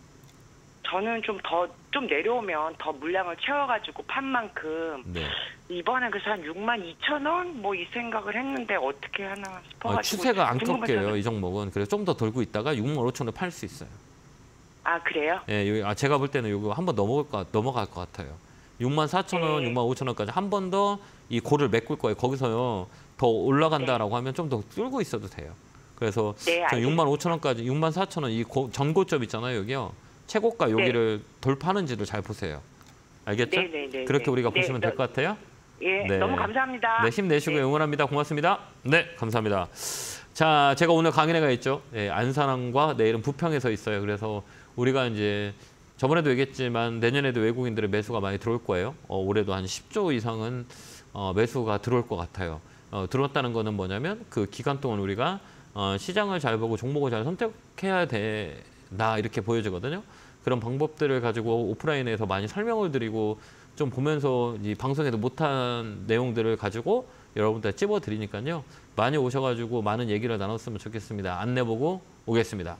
저는 좀 더 좀 내려오면 더 물량을 채워가지고 판 만큼 네. 이번에 그래서 한 육만 이천 원 뭐 이 생각을 했는데 어떻게 하나 싶어가지고 어, 추세가 안 궁금해서- 꺾여요, 이 종목은. 그래서 좀 더 돌고 있다가 육만 오천 원 팔 수 있어요. 아, 그래요? 예, 요- 아, 제가 볼 때는 이거 한 번 넘어갈 것, 넘어갈 것 같아요. 육만 사천 원, 네. 육만 오천 원까지 한 번 더 이 고를 메꿀 거예요. 거기서요 더 올라간다라고 하면 좀 더 뚫고 있어도 돼요. 그래서 네, 저 알겠습니다. 육만 오천 원까지, 육만 사천 원 이 전고점 있잖아요, 여기요. 최고가 여기를 돌파하는지를 잘 보세요. 알겠죠? 네, 네, 네, 그렇게 네. 우리가 네, 보시면 될 것 같아요. 예, 네. 너무 감사합니다. 네, 힘내시고요. 네. 응원합니다. 고맙습니다. 네, 감사합니다. 자, 제가 오늘 강연회가 있죠. 예, 안산항과 내일은 부평에서 있어요. 그래서 우리가 이제 저번에도 얘기했지만 내년에도 외국인들의 매수가 많이 들어올 거예요. 어, 올해도 한 십 조 이상은 어, 매수가 들어올 것 같아요. 어, 들어왔다는 거는 뭐냐면 그 기간 동안 우리가 어, 시장을 잘 보고 종목을 잘 선택해야 된다 이렇게 보여지거든요. 그런 방법들을 가지고 오프라인에서 많이 설명을 드리고 좀 보면서 이 방송에도 못한 내용들을 가지고 여러분들 찝어 드리니까요. 많이 오셔가지고 많은 얘기를 나눴으면 좋겠습니다. 안내 보고 오겠습니다.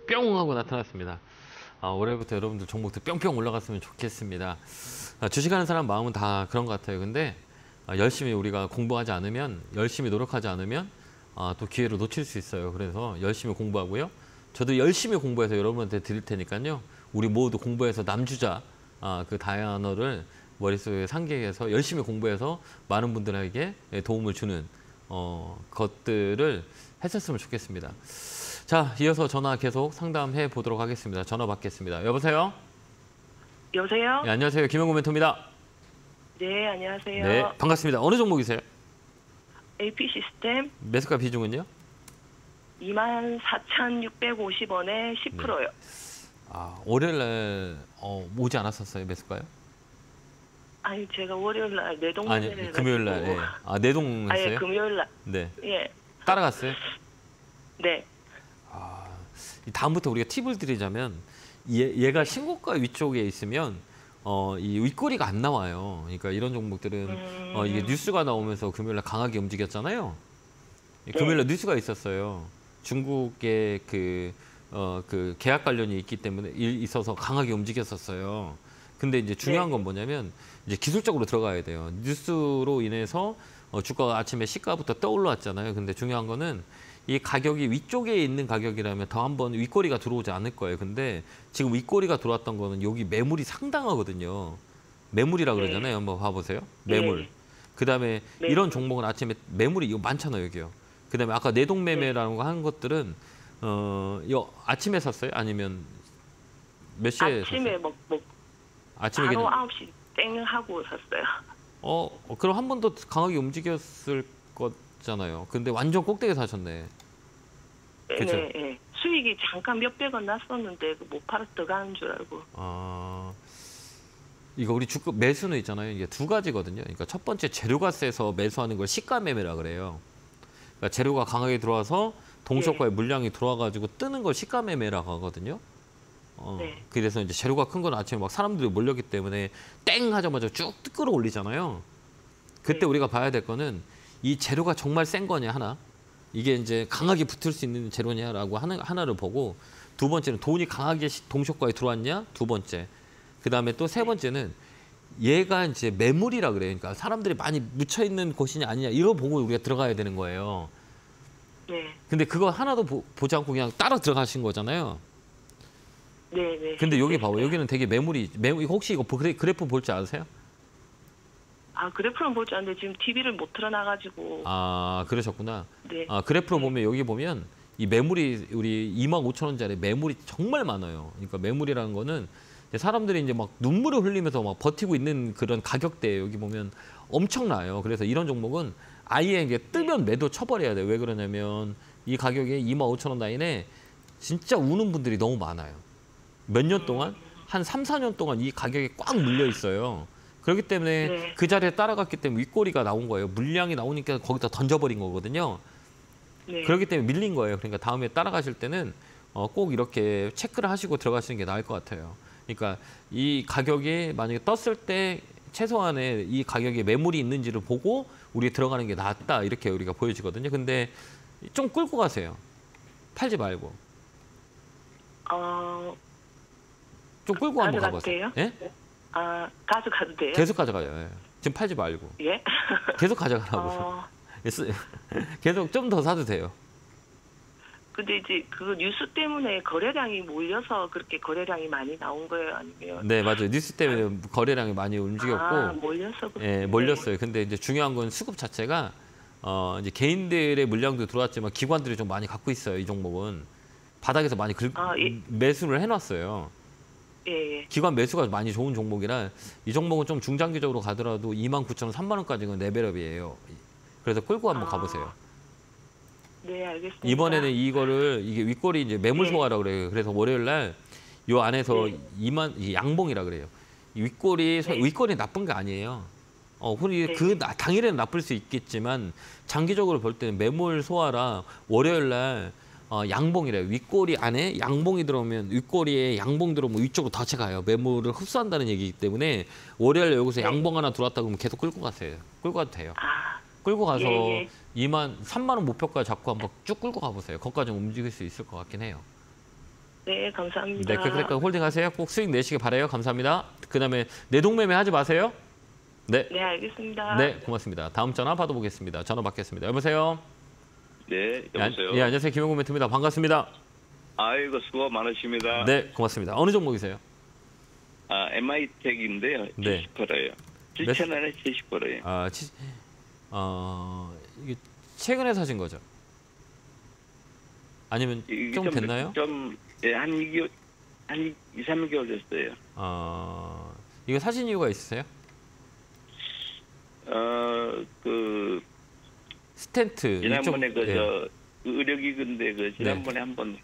뿅 하고 나타났습니다. 아, 올해부터 여러분들 종목도 뿅뿅 올라갔으면 좋겠습니다. 아, 주식하는 사람 마음은 다 그런 것 같아요. 근데 아, 열심히 우리가 공부하지 않으면, 열심히 노력하지 않으면 아, 또 기회를 놓칠 수 있어요. 그래서 열심히 공부하고요. 저도 열심히 공부해서 여러분한테 드릴 테니까요. 우리 모두 공부해서 남주자 아, 그 다이아너를 머릿속에 상기해서 열심히 공부해서 많은 분들에게 도움을 주는 어, 것들을 했었으면 좋겠습니다. 자, 이어서 전화 계속 상담해 보도록 하겠습니다. 전화 받겠습니다. 여보세요? 여보세요? 네, 안녕하세요. 김영구 멘토입니다. 네, 안녕하세요. 네, 반갑습니다. 어느 종목이세요? 에이피 시스템 매수가 비중은요? 이만 사천육백오십 원에 십 퍼센트요. 아, 월요일날 어, 오지 않았었어요, 매수가요? 아니, 제가 월요일 날 내동 아니, 매매를 금요일 날. 해가지고. 예. 아, 내동 아니, 했어요? 금요일 날. 네. 예. 따라갔어요? 네. 아, 다음부터 우리가 팁을 드리자면 얘, 얘가 신고가 위쪽에 있으면 어, 이 윗꼬리가 안 나와요. 그러니까 이런 종목들은 음... 어, 이게 뉴스가 나오면서 금요일날 강하게 움직였잖아요. 금요일날 뉴스가 있었어요. 중국의 그, 어, 그 계약 관련이 있기 때문에 일, 있어서 강하게 움직였었어요. 근데 이제 중요한 네. 건 뭐냐면 이제 기술적으로 들어가야 돼요. 뉴스로 인해서 어, 주가가 아침에 시가부터 떠올랐잖아요. 근데 중요한 거는 이 가격이 위쪽에 있는 가격이라면 더 한번 윗꼬리가 들어오지 않을 거예요. 근데 지금 윗꼬리가 들어왔던 거는 여기 매물이 상당하거든요. 매물이라 네. 그러잖아요. 한번 봐보세요. 매물. 네. 그다음에 네. 이런 종목은 아침에 매물이 이거 많잖아요. 여기요. 그다음에 아까 내동 매매라는 거 한 것들은 어, 이거 아침에 샀어요? 아니면 몇 시에 아침에 샀어요? 뭐, 뭐 아침에 바로 그냥 아홉 시 땡 하고 샀어요. 어, 어, 그럼 한 번 더 강하게 움직였을 거잖아요. 근데 완전 꼭대기 사셨네. 그쵸? 네, 네. 수익이 잠깐 몇백 원 났었는데 그 못 팔아서 더 가는 줄 알고. 아, 이거 우리 주가 매수는 있잖아요. 이게 두 가지거든요. 그러니까 첫 번째 재료가 세서 매수하는 걸 시가 매매라 그래요. 그러니까 재료가 강하게 들어와서 동시효과에 물량이 들어와가지고 뜨는 걸 시가 매매라고 하거든요. 어, 네. 그래서 이제 재료가 큰 건 아침에 막 사람들이 몰렸기 때문에 땡 하자마자 쭉 끌어올리잖아요. 그때 네. 우리가 봐야 될 거는 이 재료가 정말 센 거냐 하나, 이게 이제 강하게 붙을 수 있는 재료냐라고 하나, 하나를 보고, 두 번째는 돈이 강하게 동시효과에 들어왔냐, 두 번째. 그 다음에 또 세 번째는 얘가 이제 매물이라 그래요. 그러니까 사람들이 많이 묻혀 있는 곳이냐 아니냐 이거 보고 우리가 들어가야 되는 거예요. 네. 근데 그거 하나도 보, 보지 않고 그냥 따라 들어가신 거잖아요. 네, 네. 근데 여기 네. 봐봐. 여기는 되게 매물이, 매물, 혹시 이거 그래, 그래프 볼 줄 아세요? 아, 그래프는 볼 줄 아는데 지금 티비를 못 틀어놔가지고. 아, 그러셨구나. 네. 아, 그래프로 보면 여기 보면 이 매물이 우리 이만 오천 원짜리 매물이 정말 많아요. 그러니까 매물이라는 거는 이제 사람들이 이제 막 눈물을 흘리면서 막 버티고 있는 그런 가격대예요. 여기 보면 엄청나요. 그래서 이런 종목은 아예 이게 뜨면 매도 쳐버려야 돼요. 왜 그러냐면 이 가격에 이만 오천 원 라인에 진짜 우는 분들이 너무 많아요. 몇 년 동안? 한 삼, 사 년 동안 이 가격에 꽉 물려 있어요. 그렇기 때문에 네. 그 자리에 따라갔기 때문에 윗꼬리가 나온 거예요. 물량이 나오니까 거기다 던져버린 거거든요. 네. 그렇기 때문에 밀린 거예요. 그러니까 다음에 따라가실 때는 어, 꼭 이렇게 체크를 하시고 들어가시는 게 나을 것 같아요. 그러니까 이 가격이 만약에 떴을 때 최소한의 이 가격에 매물이 있는지를 보고 우리 들어가는 게 낫다 이렇게 우리가 보여지거든요. 근데 좀 끌고 가세요. 팔지 말고. 어, 좀 끌고 한번 가져가도 가보세요. 돼요? 예? 아, 가져가도 돼요? 계속 가져가요. 예. 지금 팔지 말고. 예? 계속 가져가라고. 어, 계속 좀 더 사도 돼요. 근데 이제 그 뉴스 때문에 거래량이 몰려서 그렇게 거래량이 많이 나온 거예요? 아니면? 네, 맞아요. 뉴스 때문에 거래량이 많이 움직였고, 아, 몰려서 그렇게. 예, 몰렸어요. 근데 이제 중요한 건 수급 자체가 어, 이제 개인들의 물량도 들어왔지만 기관들이 좀 많이 갖고 있어요. 이 종목은 바닥에서 많이 긁, 아, 예. 매수를 해놨어요. 예, 예. 기관 매수가 많이 좋은 종목이라 이 종목은 좀 중장기적으로 가더라도 이만 구천 원, 삼만 원까지는 레벨업이에요. 그래서 끌고 한번 아. 가보세요. 네, 알겠습니다. 이번에는 이거를 이게 윗꼬리 이제 매물 네. 소화라 그래요. 그래서 월요일 날 요 안에서 네. 이만 이 양봉이라 그래요. 이 윗꼬리 소- 네. 윗꼬리 나쁜 게 아니에요. 어, 우리 네. 그 나- 당일에는 나쁠 수 있겠지만 장기적으로 볼 때는 매물 소화라 월요일 날 어, 양봉이래요. 윗꼬리 안에 양봉이 들어오면 윗꼬리에 양봉 들어오면 위쪽으로 더 채가요. 매물을 흡수한다는 얘기이기 때문에 월요일 여기서 네. 양봉 하나 들어왔다 그러면 계속 끌고 가세요. 끌고 가도 돼요. 아, 끌고 가서 예, 예. 이만 삼만 원 목표까지 잡고 한번 쭉 끌고 가보세요. 거기까지 움직일 수 있을 것 같긴 해요. 네, 감사합니다. 네, 그러니까 홀딩 하세요. 꼭 수익 내시길 바라요. 감사합니다. 그다음에 내동매매 하지 마세요. 네. 네, 알겠습니다. 네, 고맙습니다. 다음 전화 받아보겠습니다. 전화 받겠습니다. 여보세요? 네, 여보세요. 예, 안녕하세요. 김영구 멘트입니다. 반갑습니다. 아이고, 수고 많으십니다. 네, 고맙습니다. 어느 종목이세요? 아, 엠아이텍인데요. 네. 칠십 퍼센트예요. 칠천 원에 칠십 퍼센트예요. 아, 치, 어, 이게 최근에 사신 거죠? 아니면 이게 좀 됐나요? 좀, 예, 한 이 개월, 한 이, 삼 개월 됐어요. 어, 이거 사신 이유가 있으세요? 어, 그, 스텐트. 지난번에 이쪽, 그, 예. 저, 그 의료기근데 그, 지난번에 한 번,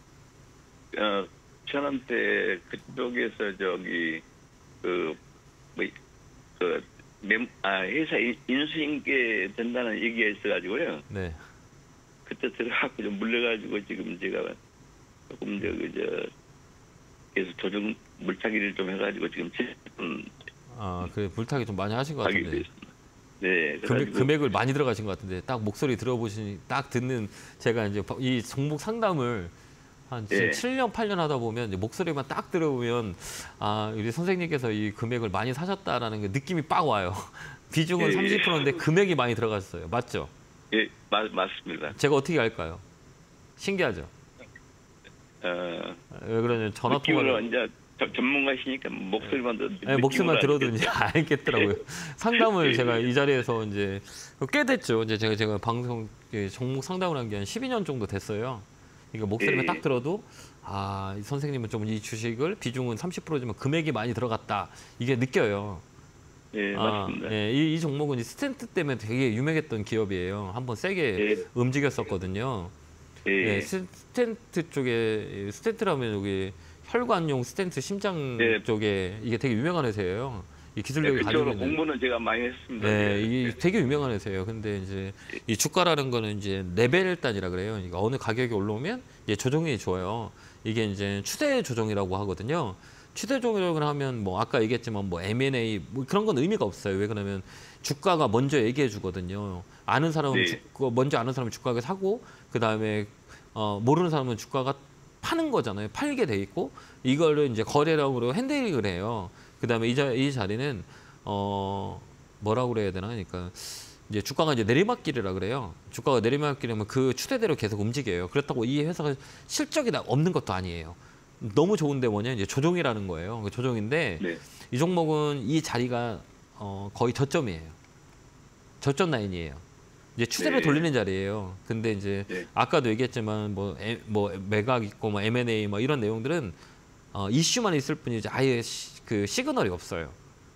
어, 천원대 그쪽에서 저기, 그, 뭐, 그, mem아 회사 인- 인수인계 된다는 얘기가 있어가지고요. 네. 그때 들어가고 좀 물려가지고 지금 제가 조금 저그 저 계속 조정 물타기를 좀 해가지고 지금 칠십 아, 그래 물타기 좀 많이 하신 것 하게 같은데. 됐습니다. 네, 금액, 그래가지고 금액을 많이 들어가신 것 같은데 딱 목소리 들어보시니 딱 듣는 제가 이제 이 종목 상담을 한 지금 네. 칠 년, 팔 년 하다 보면 이제 목소리만 딱 들어보면 아, 우리 선생님께서 이 금액을 많이 사셨다라는 게 느낌이 빡 와요. 비중은 예, 예. 삼십 퍼센트인데 금액이 많이 들어갔어요. 맞죠? 예, 맞, 맞습니다. 제가 어떻게 알까요? 신기하죠? 어, 왜 그러냐면 전화 느낌으로 통화를 이제 저- 전문가시니까 목소리만 들어도 네, 목소리만 들어도 이제 알겠더라고요. 상담을 예, 제가 예. 이 자리에서 이제 꽤 됐죠. 이제 제가 제가 방송 예, 종목 상담을 한 게 한 십이 년 정도 됐어요. 그러니까 목소리만 예. 딱 들어도 아, 이 선생님은 좀 이 주식을 비중은 삼십 퍼센트지만 금액이 많이 들어갔다. 이게 느껴요. 예, 아, 맞습니다. 예, 이, 이 종목은 이 스텐트 때문에 되게 유명했던 기업이에요. 한번 세게 예. 움직였었거든요. 예, 예, 스텐트 쪽에 스텐트라면 여기 혈관용 스텐트 심장 예. 쪽에 이게 되게 유명한 회사예요. 이 네, 기술력이 가지고 그쪽으로 있는. 공부는 제가 많이 했습니다. 네, 예. 이게 되게 유명한 회사예요. 근데 이제 이 주가라는 거는 이제 레벨 단위라 그래요. 그러니까 어느 가격이 올라오면 이제 조정이 좋아요. 이게 이제 추세 조정이라고 하거든요. 추세 조정을 하면 뭐 아까 얘기했지만 뭐 엠 앤 에이 뭐 그런 건 의미가 없어요. 왜 그러면 주가가 먼저 얘기해 주거든요. 아는 사람은 네. 주가 먼저 아는 사람은 주가가 사고 그 다음에 어, 모르는 사람은 주가가 파는 거잖아요. 팔게 돼 있고 이거를 이제 거래량으로 핸들링을 해요. 그다음에 이, 자, 이 자리는 어 뭐라고 그래야 되나? 그러니까 이제 주가가 이제 내리막길이라 그래요. 주가가 내리막길이면 그 추세대로 계속 움직여요. 그렇다고 이 회사가 실적이 나- 없는 것도 아니에요. 너무 좋은데 뭐냐 이제 조정이라는 거예요. 그 조정인데 네. 이 종목은 이 자리가 어, 거의 저점이에요. 저점 라인이에요. 이제 추세를 네. 돌리는 자리예요. 근데 이제 네. 아까도 얘기했지만 뭐, 에, 뭐 매각 있고 뭐 엠 앤 에이 뭐 이런 내용들은 어, 이슈만 있을 뿐이지 아예 시, 그 시그널이 없어요.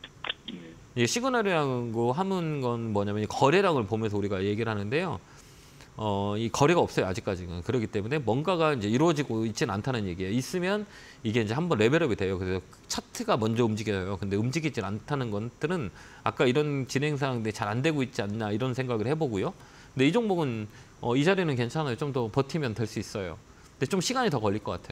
이 시그널이라고 하는 건 뭐냐면 이 거래량을 보면서 우리가 얘기를 하는데요. 어, 이 거래가 없어요 아직까지는. 그렇기 때문에 뭔가가 이제 이루어지고 있지는 않다는 얘기예요. 있으면 이게 이제 한번 레벨업이 돼요. 그래서 차트가 먼저 움직여요. 근데 움직이질 않다는 것들은 아까 이런 진행 상황들이 잘 안 되고 있지 않나 이런 생각을 해보고요. 근데 이 종목은 어, 이 자리는 괜찮아요. 좀 더 버티면 될 수 있어요. 근데 좀 시간이 더 걸릴 것 같아요.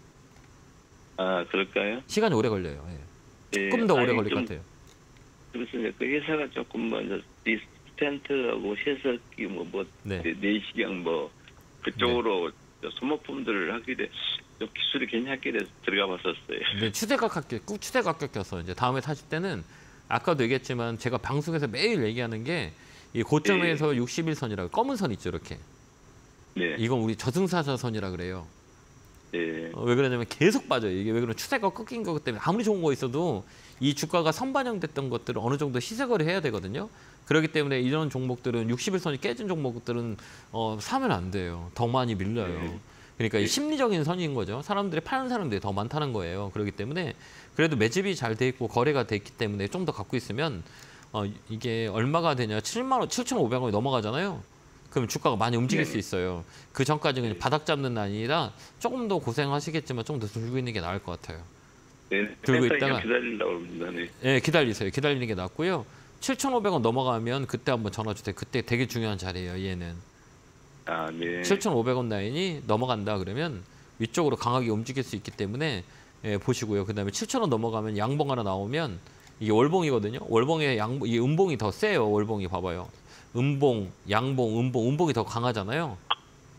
아, 그럴까요? 시간이 오래 걸려요. 예. 예. 조금 더 오래 아니, 걸릴 좀 것 같아요. 그렇습니다. 그 회사가 조금 먼저 디스텐트하고 세석기 뭐, 뭐 네. 내시경 뭐 그쪽으로 소모품들을 하게 돼 좀 기술이 괜찮게 돼서 들어가 봤었어요. 근데 추세가 깎여, 꾹 추세가 깎여서 이제 다음에 사실 때는 아까도 얘기했지만 제가 방송에서 매일 얘기하는 게 이 고점에서 육십일 선이라고 검은 선 있죠 이렇게. 네. 이건 우리 저승사자선이라 그래요. 예. 어, 왜 그러냐면 계속 빠져요. 이게 왜 그러면 추세가 꺾인 것 때문에 아무리 좋은 거 있어도 이 주가가 선반영됐던 것들을 어느 정도 시세거래 해야 되거든요. 그렇기 때문에 이런 종목들은 육십일 선이 깨진 종목들은 어, 사면 안 돼요. 더 많이 밀려요. 네. 그러니까 이 심리적인 선인 거죠. 사람들이 파는 사람들이 더 많다는 거예요. 그렇기 때문에 그래도 매집이 잘 돼 있고 거래가 돼 있기 때문에 좀 더 갖고 있으면 어, 이게 얼마가 되냐 칠만 원, 칠천오백 원이 넘어가잖아요. 그럼 주가가 많이 움직일 네. 수 있어요. 그 전까지는 그냥 바닥 잡는 아니라 조금 더 고생하시겠지만 좀 더 들고 있는 게 나을 것 같아요. 네. 들고 센터에 있다가- 기다리려고 합니다. 네. 예, 기다리세요. 기다리는 게 낫고요. 칠천오백 원 넘어가면 그때 한번 전화 주세요. 그때 되게 중요한 자리예요. 얘는. 아, 네. 칠천오백 원 라인이 넘어간다 그러면 위쪽으로 강하게 움직일 수 있기 때문에 예, 보시고요. 그다음에 칠천 원 넘어가면 양봉 하나 나오면 이게 월봉이거든요. 월봉에 양봉, 이 음봉이 더 세요. 월봉이 봐봐요. 음봉, 양봉, 음봉, 음봉이 더 강하잖아요.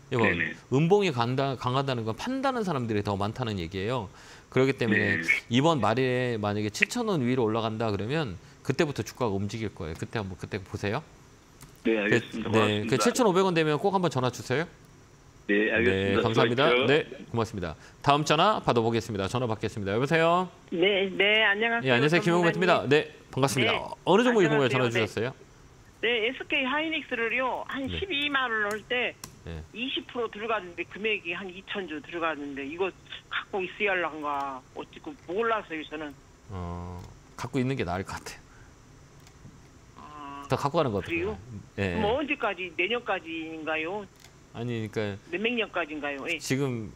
이거 네네. 음봉이 간다, 강하다는 건 판다는 사람들이 더 많다는 얘기예요. 그렇기 때문에 네. 이번 말에 만약에 칠천 원 위로 올라간다 그러면 그때부터 주가가 움직일 거예요. 그때 한번 그때 보세요. 네, 알겠습니다. 네, 고맙습니다. 그 칠천오백 원 되면 꼭 한번 전화 주세요. 네, 알겠습니다. 네, 감사합니다. 수고하십시오. 네, 고맙습니다. 다음 전화 받아보겠습니다. 전화 받겠습니다. 여보세요. 네, 네, 안녕하세요. 예, 안녕하세요. 김용우 멘트입니다. 네, 반갑습니다. 네. 어느 종목이 궁금해 안녕하세요. 전화 주셨어요? 네, 에스케이 하이닉스를요, 한 네. 십이만 원 할 때 네. 이십 퍼센트 들어갔는데 금액이 한 이천 주 들어갔는데 이거 갖고 있어야 할란가 어찌고 몰랐어요, 저는. 어, 갖고 있는 게 나을 것 같아요. 아, 더 갖고 가는 거 어때요? 그래요? 네. 뭐 언제까지, 내년까지인가요? 아니, 그러니까 몇백 년까지인가요? 예. 지금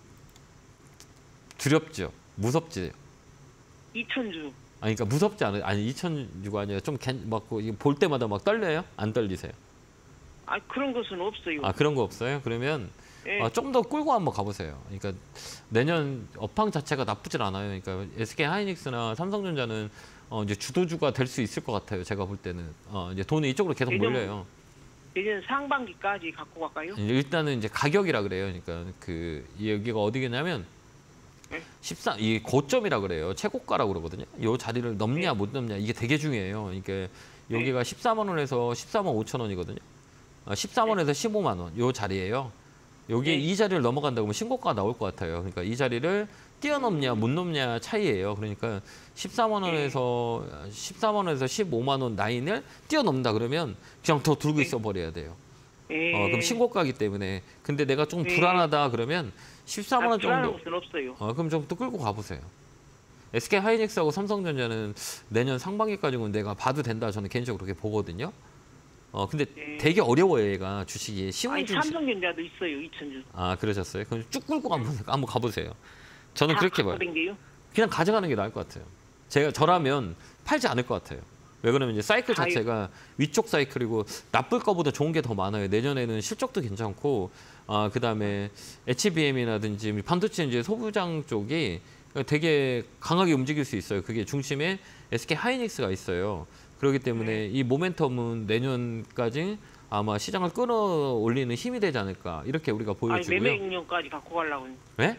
두렵죠. 무섭지. 이천 주. 아니, 그러니까 무섭지 않아요. 아니, 이천 주가 아니라 좀 막 볼 때마다 막 떨려요? 안 떨리세요? 아, 그런 것은 없어요. 아, 그런 거 없어요? 그러면 예. 아, 좀 더 끌고 한번 가보세요. 그러니까 내년 업황 자체가 나쁘질 않아요. 그러니까 에스케이 하이닉스나 삼성전자는 어, 이제 주도주가 될 수 있을 것 같아요. 제가 볼 때는 어, 이제 돈이 이쪽으로 계속 내년- 몰려요. 내년 상반기까지 갖고 갈까요? 일단은 이제 가격이라 그래요. 그러니까 그 여기가 어디겠냐면 네. 십삼 이 고점이라 그래요. 최고가라고 그러거든요. 이 자리를 넘냐 못 넘냐 이게 되게 중요해요. 그러니까 여기가 십사만 원에서 십사만 오천 원이거든요. 아, 십삼만 원에서 십오만 원 이 자리예요. 여기 네. 이 자리를 넘어간다 그러면 신고가가 나올 것 같아요. 그러니까 이 자리를 뛰어넘냐 못 넘냐 차이예요. 그러니까 십사만 원에서 십사만 원에서 십오만 원 라인을 뛰어넘는다 그러면 그냥 더 들고 있어 버려야 돼요. 예. 어, 그럼 신고가이기 때문에. 근데 내가 좀 네. 불안하다 그러면 십사만 아, 원 불안한 정도. 것은 없어요. 어, 그럼 좀 또 끌고 가보세요. 에스케이 하이닉스하고 삼성전자는 내년 상반기까지는 내가 봐도 된다. 저는 개인적으로 그렇게 보거든요. 어, 근데 네. 되게 어려워요, 얘가 주식이. 시운 아니, 주식. 삼성전자도 있어요, 이천 주. 아, 그러셨어요? 그럼 쭉 끌고 한번, 한번 가보세요. 저는 그렇게 봐요. 요 그냥 가져가는 게 나을 것 같아요. 제가 저라면 팔지 않을 것 같아요. 왜 그러면 이제 사이클 가요. 자체가 위쪽 사이클이고 나쁠 거보다 좋은 게 더 많아요. 내년에는 실적도 괜찮고, 아 그다음에 에이치비엠이라든지 반도체 이제 소부장 쪽이 되게 강하게 움직일 수 있어요. 그게 중심에 에스케이 하이닉스가 있어요. 그렇기 때문에 이 모멘텀은 내년까지 아마 시장을 끌어올리는 힘이 되지 않을까 이렇게 우리가 아니, 보여지고요. 몇백 년까지 갖고 가려고. 네?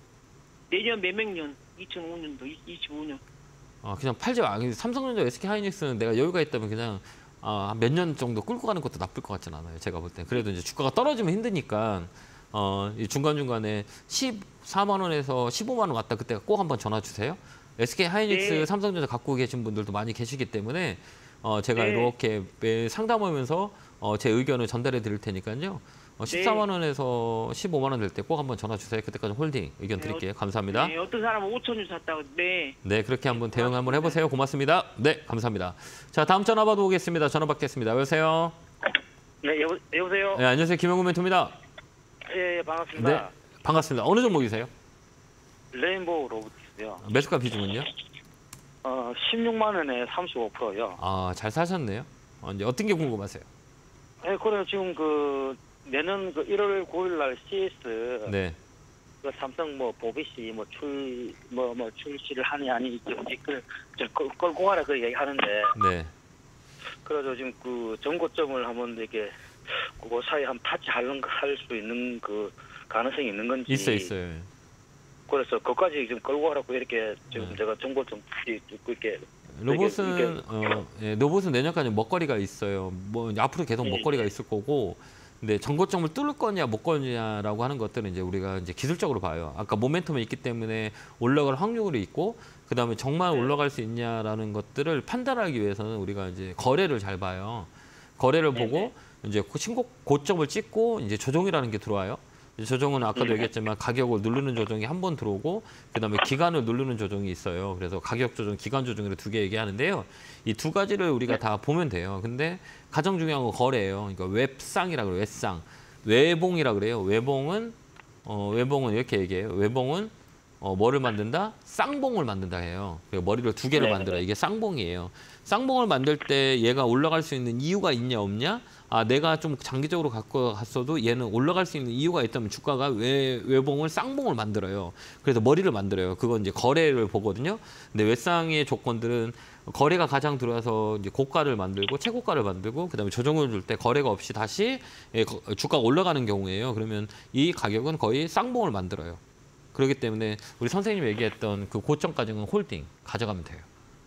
내년 몇백 년, 이천오 년도, 이십오 년. 아 그냥 팔지 마. 삼성전자, 에스케이 하이닉스는 내가 여유가 있다면 그냥 아, 몇 년 정도 끌고 가는 것도 나쁠 것 같진 않아요. 제가 볼 땐. 그래도 이제 주가가 떨어지면 힘드니까 어, 이 중간중간에 십사만 원에서 십오만 원 왔다 그때 꼭 한번 전화 주세요. 에스케이 하이닉스, 네. 삼성전자 갖고 계신 분들도 많이 계시기 때문에 어, 제가 네. 이렇게 매 상담하면서 어, 제 의견을 전달해 드릴 테니까요. 어, 십사만 원에서 십오만 원 될 때 꼭 한번 전화 주세요. 그때까지 홀딩 의견 네, 드릴게요. 감사합니다. 네, 어떤 사람은 오천 주 샀다고. 네. 네, 그렇게 한번 대응 한번 해보세요. 고맙습니다. 네, 감사합니다. 자, 다음 전화 받아보겠습니다. 전화 받겠습니다. 여보세요? 네, 여보, 여보세요? 네, 안녕하세요. 김영구 멘토입니다. 예, 예, 반갑습니다. 네, 반갑습니다. 어느 종목이세요? 레인보우 로보틱스요. 매수가 비중은요? 어, 십육만 원에 삼십오 퍼센트요. 아, 잘 사셨네요. 어, 이제 어떤 게 궁금하세요? 예, 그래 지금 그 내년 그 일월 구일 날 씨에스 네, 그 삼성 뭐 보비씨 뭐 출 뭐 뭐 출시를 하니 아니 이제 그저 끌고 가라 그 얘기하는데 네. 그래서 지금 그 정고점을 한번 이렇게 그 사이에 한번 타치하는 할수 있는 그 가능성이 있는 건지 있어 있어요. 그래서 그까지 지금 끌고 가라고 이렇게 지금 네. 제가 정보좀 듣고 이렇게 로봇은 이게- 어, 예, 로봇은 내년까지 먹거리가 있어요. 뭐 이제 앞으로 계속 네. 먹거리가 있을 거고, 근데 전고점을 뚫을 거냐 못 거냐라고 하는 것들은 이제 우리가 이제 기술적으로 봐요. 아까 모멘텀이 있기 때문에 올라갈 확률이 있고, 그 다음에 정말 네. 올라갈 수 있냐라는 것들을 판단하기 위해서는 우리가 이제 거래를 잘 봐요. 거래를 네, 보고 이제 신고 고점을 찍고 이제 조정이라는 게 들어와요. 조정은 아까도 얘기했지만 가격을 누르는 조정이 한 번 들어오고 그다음에 기간을 누르는 조정이 있어요. 그래서 가격 조정, 기간 조정으로 두 개 얘기하는데요. 이 두 가지를 우리가 다 보면 돼요. 근데 가장 중요한 건 거래예요. 그러니까 웹상이라 그래요. 웹상. 외봉이라 그래요. 외봉은 어, 외봉은 이렇게 얘기해요. 외봉은 어, 뭐를 만든다? 쌍봉을 만든다 해요. 그리고 머리를 두 개를 네. 만들어요. 이게 쌍봉이에요. 쌍봉을 만들 때 얘가 올라갈 수 있는 이유가 있냐 없냐? 아 내가 좀 장기적으로 갖고 갔어도 얘는 올라갈 수 있는 이유가 있다면 주가가 외, 외봉을 쌍봉을 만들어요. 그래서 머리를 만들어요. 그건 이제 거래를 보거든요. 근데 외상의 조건들은 거래가 가장 들어와서 이제 고가를 만들고 최고가를 만들고 그다음에 조정을 줄 때 거래가 없이 다시 예, 거- 주가가 올라가는 경우에요. 그러면 이 가격은 거의 쌍봉을 만들어요. 그렇기 때문에 우리 선생님 얘기했던 그 고점까지는 홀딩 가져가면 돼요.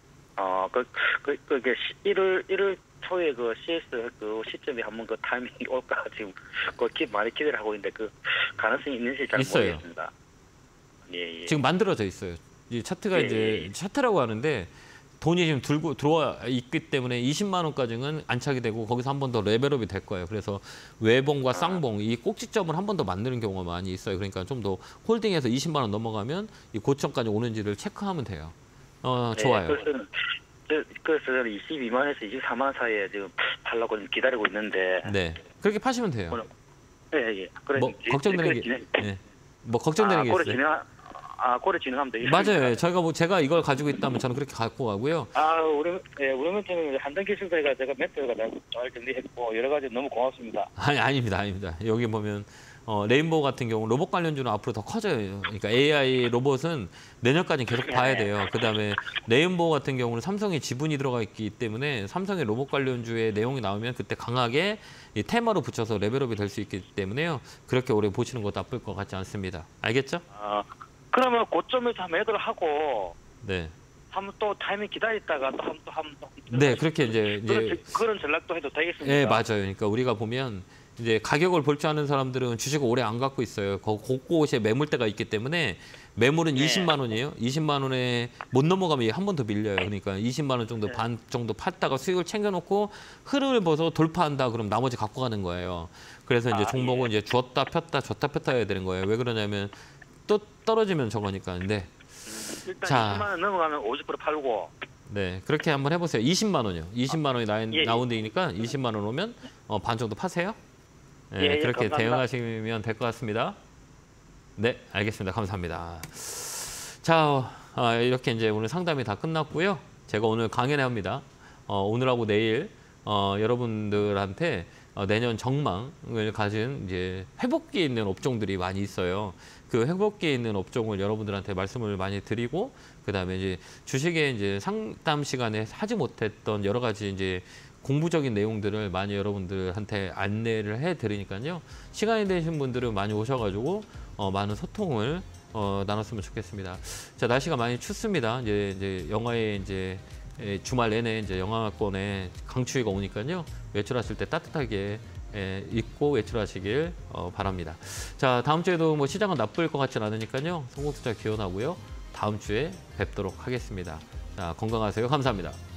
어, 그, 그, 그게 일월, 일월 초에 그 씨에스 그 시점에 한번 그 타이밍이 올까 지금 그 기, 많이 기대를 하고 있는데 그 가능성이 있는지 잘 있어요. 모르겠습니다. 예, 예. 지금 만들어져 있어요. 이 차트가 예, 이제 예. 차트라고 하는데 돈이 지금 들고 들어와 있기 때문에 이십만 원까지는 안착이 되고 거기서 한 번 더 레벨업이 될 거예요. 그래서 외봉과 쌍봉 이 꼭지점을 한 번 더 만드는 경우가 많이 있어요. 그러니까 좀 더 홀딩해서 이십만 원 넘어가면 이 고점까지 오는지를 체크하면 돼요. 어, 좋아요. 네, 그래서, 저- 그래서 저는 이십이만에서 이십사만 사이에 지금 팔라고 지금 기다리고 있는데. 네. 그렇게 파시면 돼요. 오늘- 예, 예. 그래, 뭐 이제- 걱정되는 그래 게 진행- 네. 뭐 걱정되는 아, 게 고래 있어요. 진행, 아, 고래 진행하면 되겠습니다. 맞아요. 저희가 뭐 제가 이걸 가지고 있다면 저는 그렇게 갖고 가고요. 아, 우리, 예, 우리 멘트는 한단기 순서가 제가 멘트가 잘 정리했고, 여러 가지 너무 고맙습니다. 아니, 아닙니다, 아닙니다. 여기 보면 어, 레인보우 같은 경우 로봇 관련주는 앞으로 더 커져요. 그러니까 에이아이 로봇은 내년까지 계속 봐야 돼요. 그다음에 레인보우 같은 경우는 삼성의 지분이 들어가 있기 때문에 삼성의 로봇 관련주의 내용이 나오면 그때 강하게 이 테마로 붙여서 레벨업이 될 수 있기 때문에요. 그렇게 오래 보시는 것도 나쁠 것 같지 않습니다. 알겠죠? 아, 그러면 고점에서 한번 매도를 하고, 네. 한번 또 타이밍 기다렸다가 또 한 또 한 또. 네, 그렇게 이제 그런, 이제 그런 전략도 해도 되겠습니다. 예, 맞아요. 그러니까 우리가 보면 이제 가격을 볼 줄 아는 사람들은 주식을 오래 안 갖고 있어요. 거- 곳곳에 매물대가 있기 때문에 매물은 네. 이십만 원이에요. 이십만 원에 못 넘어가면 한 번 더 밀려요. 그러니까 이십만 원 정도 네. 반 정도 팠다가 수익을 챙겨놓고 흐름을 보서 돌파한다. 그럼 나머지 갖고 가는 거예요. 그래서 이제 아, 종목은 이제 주었다 폈다 줬다 폈다 해야 되는 거예요. 왜 그러냐면 또 떨어지면 저거니까. 근데 일단 자. 이십만 원 넘어가면 오십 퍼센트 팔고. 네, 그렇게 한번 해보세요. 이십만 원이요. 이십만 원이 나, 예, 예. 나온 데니까 이십만 원 오면 어, 반 정도 파세요. 네, 예, 예, 그렇게 감사합니다. 대응하시면 될 것 같습니다. 네, 알겠습니다. 감사합니다. 자, 어, 이렇게 이제 오늘 상담이 다 끝났고요. 제가 오늘 강연회 합니다. 어, 오늘하고 내일 어, 여러분들한테 어, 내년 전망을 가진 이제 회복기에 있는 업종들이 많이 있어요. 그 회복기에 있는 업종을 여러분들한테 말씀을 많이 드리고 그다음에 이제 주식에 이제 상담 시간에 하지 못했던 여러 가지 이제 공부적인 내용들을 많이 여러분들한테 안내를 해 드리니까요. 시간이 되신 분들은 많이 오셔가지고 어, 많은 소통을 어, 나눴으면 좋겠습니다. 자, 날씨가 많이 춥습니다. 이제, 이제 영하에 이제 에, 주말 내내 이제 영하권에 강추위가 오니까요. 외출하실 때 따뜻하게 에, 입고 외출하시길 어, 바랍니다. 자, 다음 주에도 뭐 시장은 나쁠 것 같지는 않으니까요. 성공투자 기원하고요. 다음 주에 뵙도록 하겠습니다. 자, 건강하세요. 감사합니다.